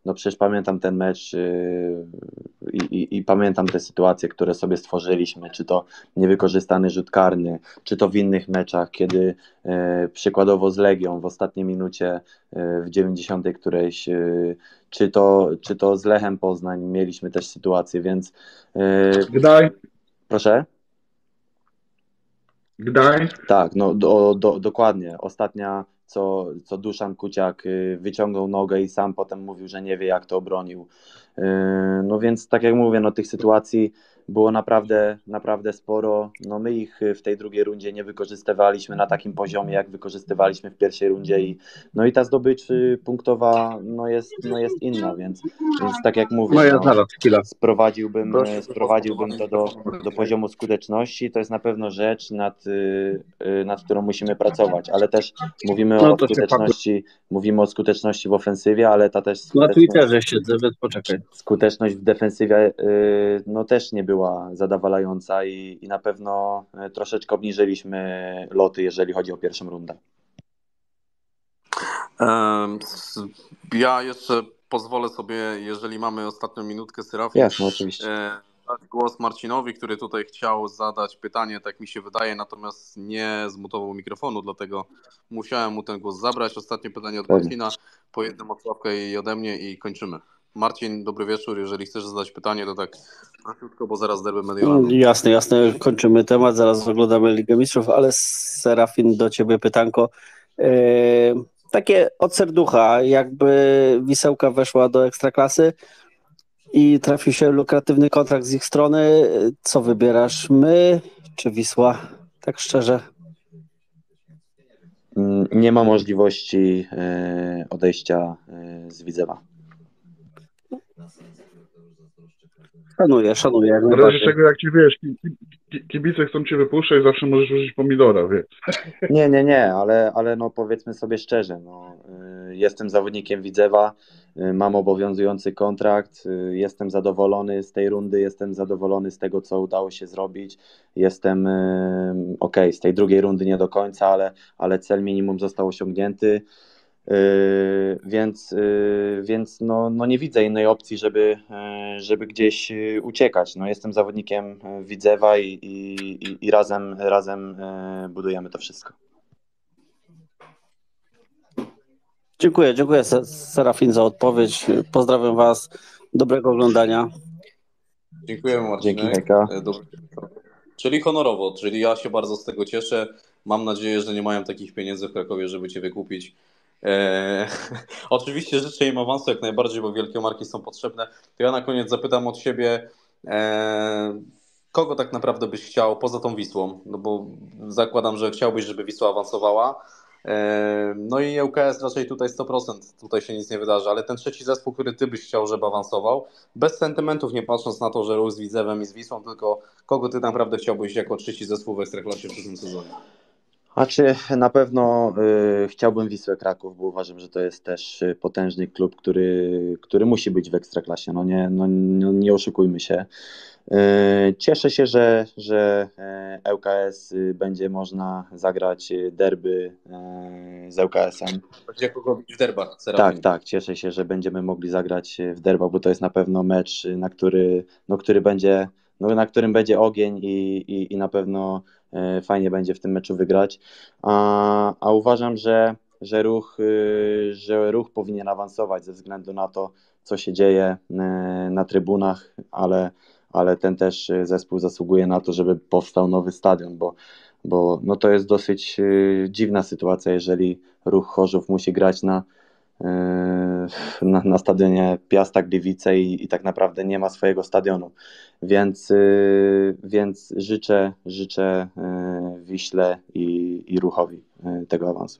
no przecież pamiętam ten mecz yy, i, i, i pamiętam te sytuacje, które sobie stworzyliśmy, czy to niewykorzystany rzut karny, czy to w innych meczach, kiedy yy, przykładowo z Legią w ostatniej minucie yy, w dziewięćdziesiątej którejś, yy, czy to, czy to z Lechem Poznań mieliśmy też sytuację, więc yy, Gdań, proszę? Gdańsk. Tak, no do, do, dokładnie. Ostatnia, co, co Duszan Kuciak y, wyciągnął nogę i sam potem mówił, że nie wie, jak to obronił. Y, No więc tak jak mówię, no tych sytuacji było naprawdę, naprawdę sporo. No my ich w tej drugiej rundzie nie wykorzystywaliśmy na takim poziomie, jak wykorzystywaliśmy w pierwszej rundzie i no i ta zdobycz y, punktowa no jest, no jest inna, więc, więc tak jak mówię, No ja no, zaraz, chwila. sprowadziłbym, Proszę. sprowadziłbym to do, do poziomu skuteczności. To jest na pewno rzecz, nad, y, y, nad którą musimy pracować, ale też mówimy No o to się pakuj. skuteczności, mówimy o skuteczności w ofensywie, ale ta też Na skuteczność, Twitterze siedzę, więc poczekaj. skuteczność w defensywie y, no też nie była zadowalająca i, i na pewno y, troszeczkę obniżyliśmy loty, jeżeli chodzi o pierwszą rundę. Em, s- Ja jeszcze pozwolę sobie, jeżeli mamy ostatnią minutkę, Serafin, Jasne, oczywiście. e, dać głos Marcinowi, który tutaj chciał zadać pytanie, tak mi się wydaje, natomiast nie zmutował mikrofonu, dlatego musiałem mu ten głos zabrać. Ostatnie pytanie od Pewnie. Marcina, po jednym od Sławka i ode mnie i kończymy. Marcin, dobry wieczór. Jeżeli chcesz zadać pytanie, to tak krótko, bo zaraz derby Mediolanu. Jasne, jasne, kończymy temat, zaraz oglądamy Ligę Mistrzów, ale Serafin, do ciebie pytanko. E, takie od serducha, jakby Wisełka weszła do Ekstraklasy i trafił się lukratywny kontrakt z ich strony, co wybierasz, my czy Wisła? Tak szczerze. Mm, Nie ma możliwości y, odejścia y, z Widzewa. Szanuję, szanuję. Jak W razie najbardziej. czego, jak ci wiesz, ki- ki- kibice chcą cię wypuszczać, zawsze możesz użyć pomidora, wiesz. Nie, nie, nie, ale, ale no powiedzmy sobie szczerze, no, y, jestem zawodnikiem Widzewa, y, mam obowiązujący kontrakt, y, jestem zadowolony z tej rundy, jestem zadowolony z tego, co udało się zrobić, jestem, y, okej, z tej drugiej rundy nie do końca, ale, ale cel minimum został osiągnięty, y, więc, y, więc no, no nie widzę innej opcji, żeby, y, żeby gdzieś y, uciekać. No, jestem zawodnikiem y, Widzewa i, i, i, i razem, razem y, budujemy to wszystko. Dziękuję, dziękuję Se- Serafin za odpowiedź. Pozdrawiam was. Dobrego oglądania. Dziękujemy, Marcinek. Dzięki, Hejka. E, dobry wieczór. Czyli honorowo, czyli ja się bardzo z tego cieszę. Mam nadzieję, że nie mają takich pieniędzy w Krakowie, żeby cię wykupić. E, oczywiście życzę im awansu jak najbardziej, bo wielkie marki są potrzebne. To ja na koniec zapytam od siebie, e, kogo tak naprawdę byś chciał poza tą Wisłą? No bo zakładam, że chciałbyś, żeby Wisła awansowała. E, no i L K S raczej tutaj sto procent, tutaj się nic nie wydarzy, ale ten trzeci zespół, który ty byś chciał, żeby awansował, bez sentymentów, nie patrząc na to, że Ruch z Widzewem i z Wisłą, tylko kogo ty naprawdę chciałbyś jako trzeci zespół w Ekstraklasie w przyszłym sezonie? A czy na pewno y, chciałbym Wisłę Kraków, bo uważam, że to jest też y, potężny klub, który, który musi być w Ekstraklasie. No nie, no, no nie oszukujmy się. Y, cieszę się, że, że y, L K S y, będzie można zagrać y, derby y, z L K S-em. Będzie kogo bić w derbach, Tak, Serafin. tak, cieszę się, że będziemy mogli zagrać w derbach, bo to jest na pewno mecz, na który, no, który będzie, no, na którym będzie ogień i, i, i na pewno e, fajnie będzie w tym meczu wygrać. A, a uważam, że, że, ruch, y, że ruch powinien awansować ze względu na to, co się dzieje e, na trybunach, ale, ale ten też zespół zasługuje na to, żeby powstał nowy stadion, bo bo no to jest dosyć y, dziwna sytuacja, jeżeli Ruch Chorzów musi grać na, y, na, na stadionie Piasta Gliwice i, i tak naprawdę nie ma swojego stadionu. Więc, y, więc życzę, życzę y, Wiśle i, i Ruchowi y, tego awansu.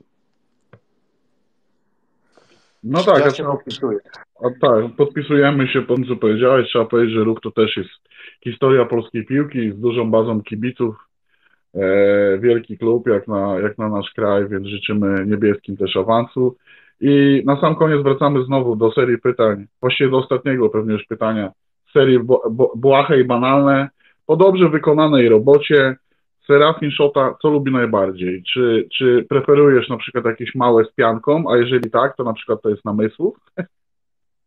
No tak, Ja a się trzeba, podpisuję. a tak, podpisujemy się po tym, co powiedziałeś. Trzeba powiedzieć, że Ruch to też jest historia polskiej piłki z dużą bazą kibiców. E, wielki klub jak na, jak na nasz kraj, więc życzymy niebieskim też awansu. I na sam koniec wracamy znowu do serii pytań, właściwie do ostatniego pewnie już pytania, serii bo, bo, błahe i banalne. Po dobrze wykonanej robocie Serafin Szota co lubi najbardziej? Czy, czy preferujesz na przykład jakieś małe z pianką, a jeżeli tak, to na przykład to jest namysłów?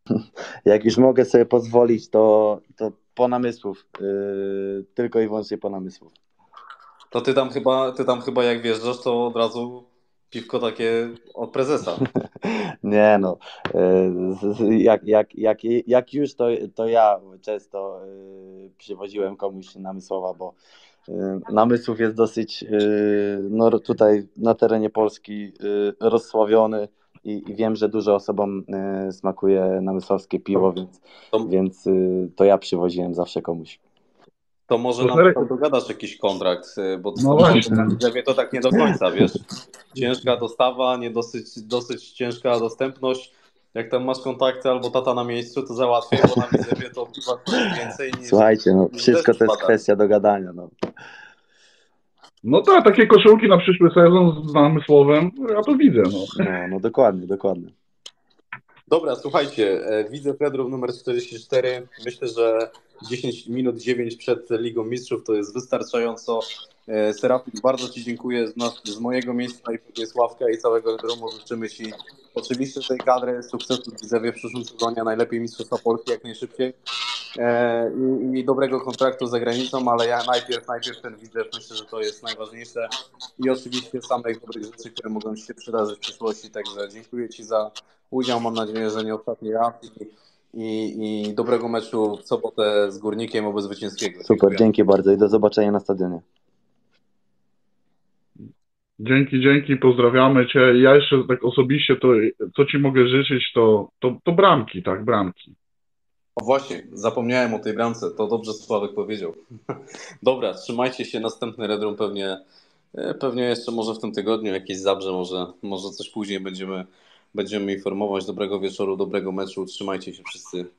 Jak już mogę sobie pozwolić, to, to po namysłów. Yy, tylko i wyłącznie po namysłów. To ty tam chyba, ty tam chyba jak wjeżdżasz, to od razu piwko takie od prezesa. Nie no, yy, jak, jak, jak, jak już to, to ja często yy, przywoziłem komuś namysłowa, bo yy, namysłów jest dosyć yy, no, tutaj na terenie Polski yy, rozsławiony i, i wiem, że dużo osobom yy, smakuje namysłowskie piwo, więc, To, więc yy, to ja przywoziłem zawsze komuś. to może To nam Serek- tam dogadasz jakiś kontrakt, y, bo No właśnie. na Widzewie to tak nie do końca, wiesz. Ciężka dostawa, nie dosyć, dosyć ciężka dostępność. Jak tam masz kontakty albo tata na miejscu, to załatwię, bo na Widzewie to piwa kosztuje więcej niż... Słuchajcie, no, niż wszystko deszcz to jest pada. kwestia dogadania. No. No tak, takie koszulki na przyszły sezon z namysłowem, ja to widzę, no. No, no dokładnie, dokładnie. Dobra, słuchajcie, e, widzę Pedro numer czterdzieści cztery. Myślę, że dziesięć minut dziewięć przed Ligą Mistrzów to jest wystarczająco. E, Serafin, bardzo Ci dziękuję z, nas, z mojego miejsca i Sławka i całego Redromu. Życzymy Ci oczywiście tej kadry sukcesu w Widzewie w przyszłym sezonie, najlepiej Mistrzostwa Polski jak najszybciej e, i, i dobrego kontraktu za granicą, ale ja najpierw, najpierw ten Widzew, myślę, że to jest najważniejsze i oczywiście samych dobrych rzeczy, które mogą Ci się przydarzyć w przyszłości, także dziękuję Ci za udział, mam nadzieję, że nie ostatni raz i, i, i dobrego meczu w sobotę z Górnikiem oby zwycięskiego. Super, Dziękuję. dzięki bardzo i do zobaczenia na stadionie. Dzięki, dzięki, pozdrawiamy Cię. Ja jeszcze tak osobiście, to co Ci mogę życzyć, to, to, to bramki, tak, bramki. O właśnie, zapomniałem o tej bramce, to dobrze Sławek powiedział. Dobra, trzymajcie się, następny Red Room pewnie, pewnie jeszcze może w tym tygodniu jakieś Zabrze, może, może coś później będziemy, będziemy informować. Dobrego wieczoru, dobrego meczu, trzymajcie się wszyscy.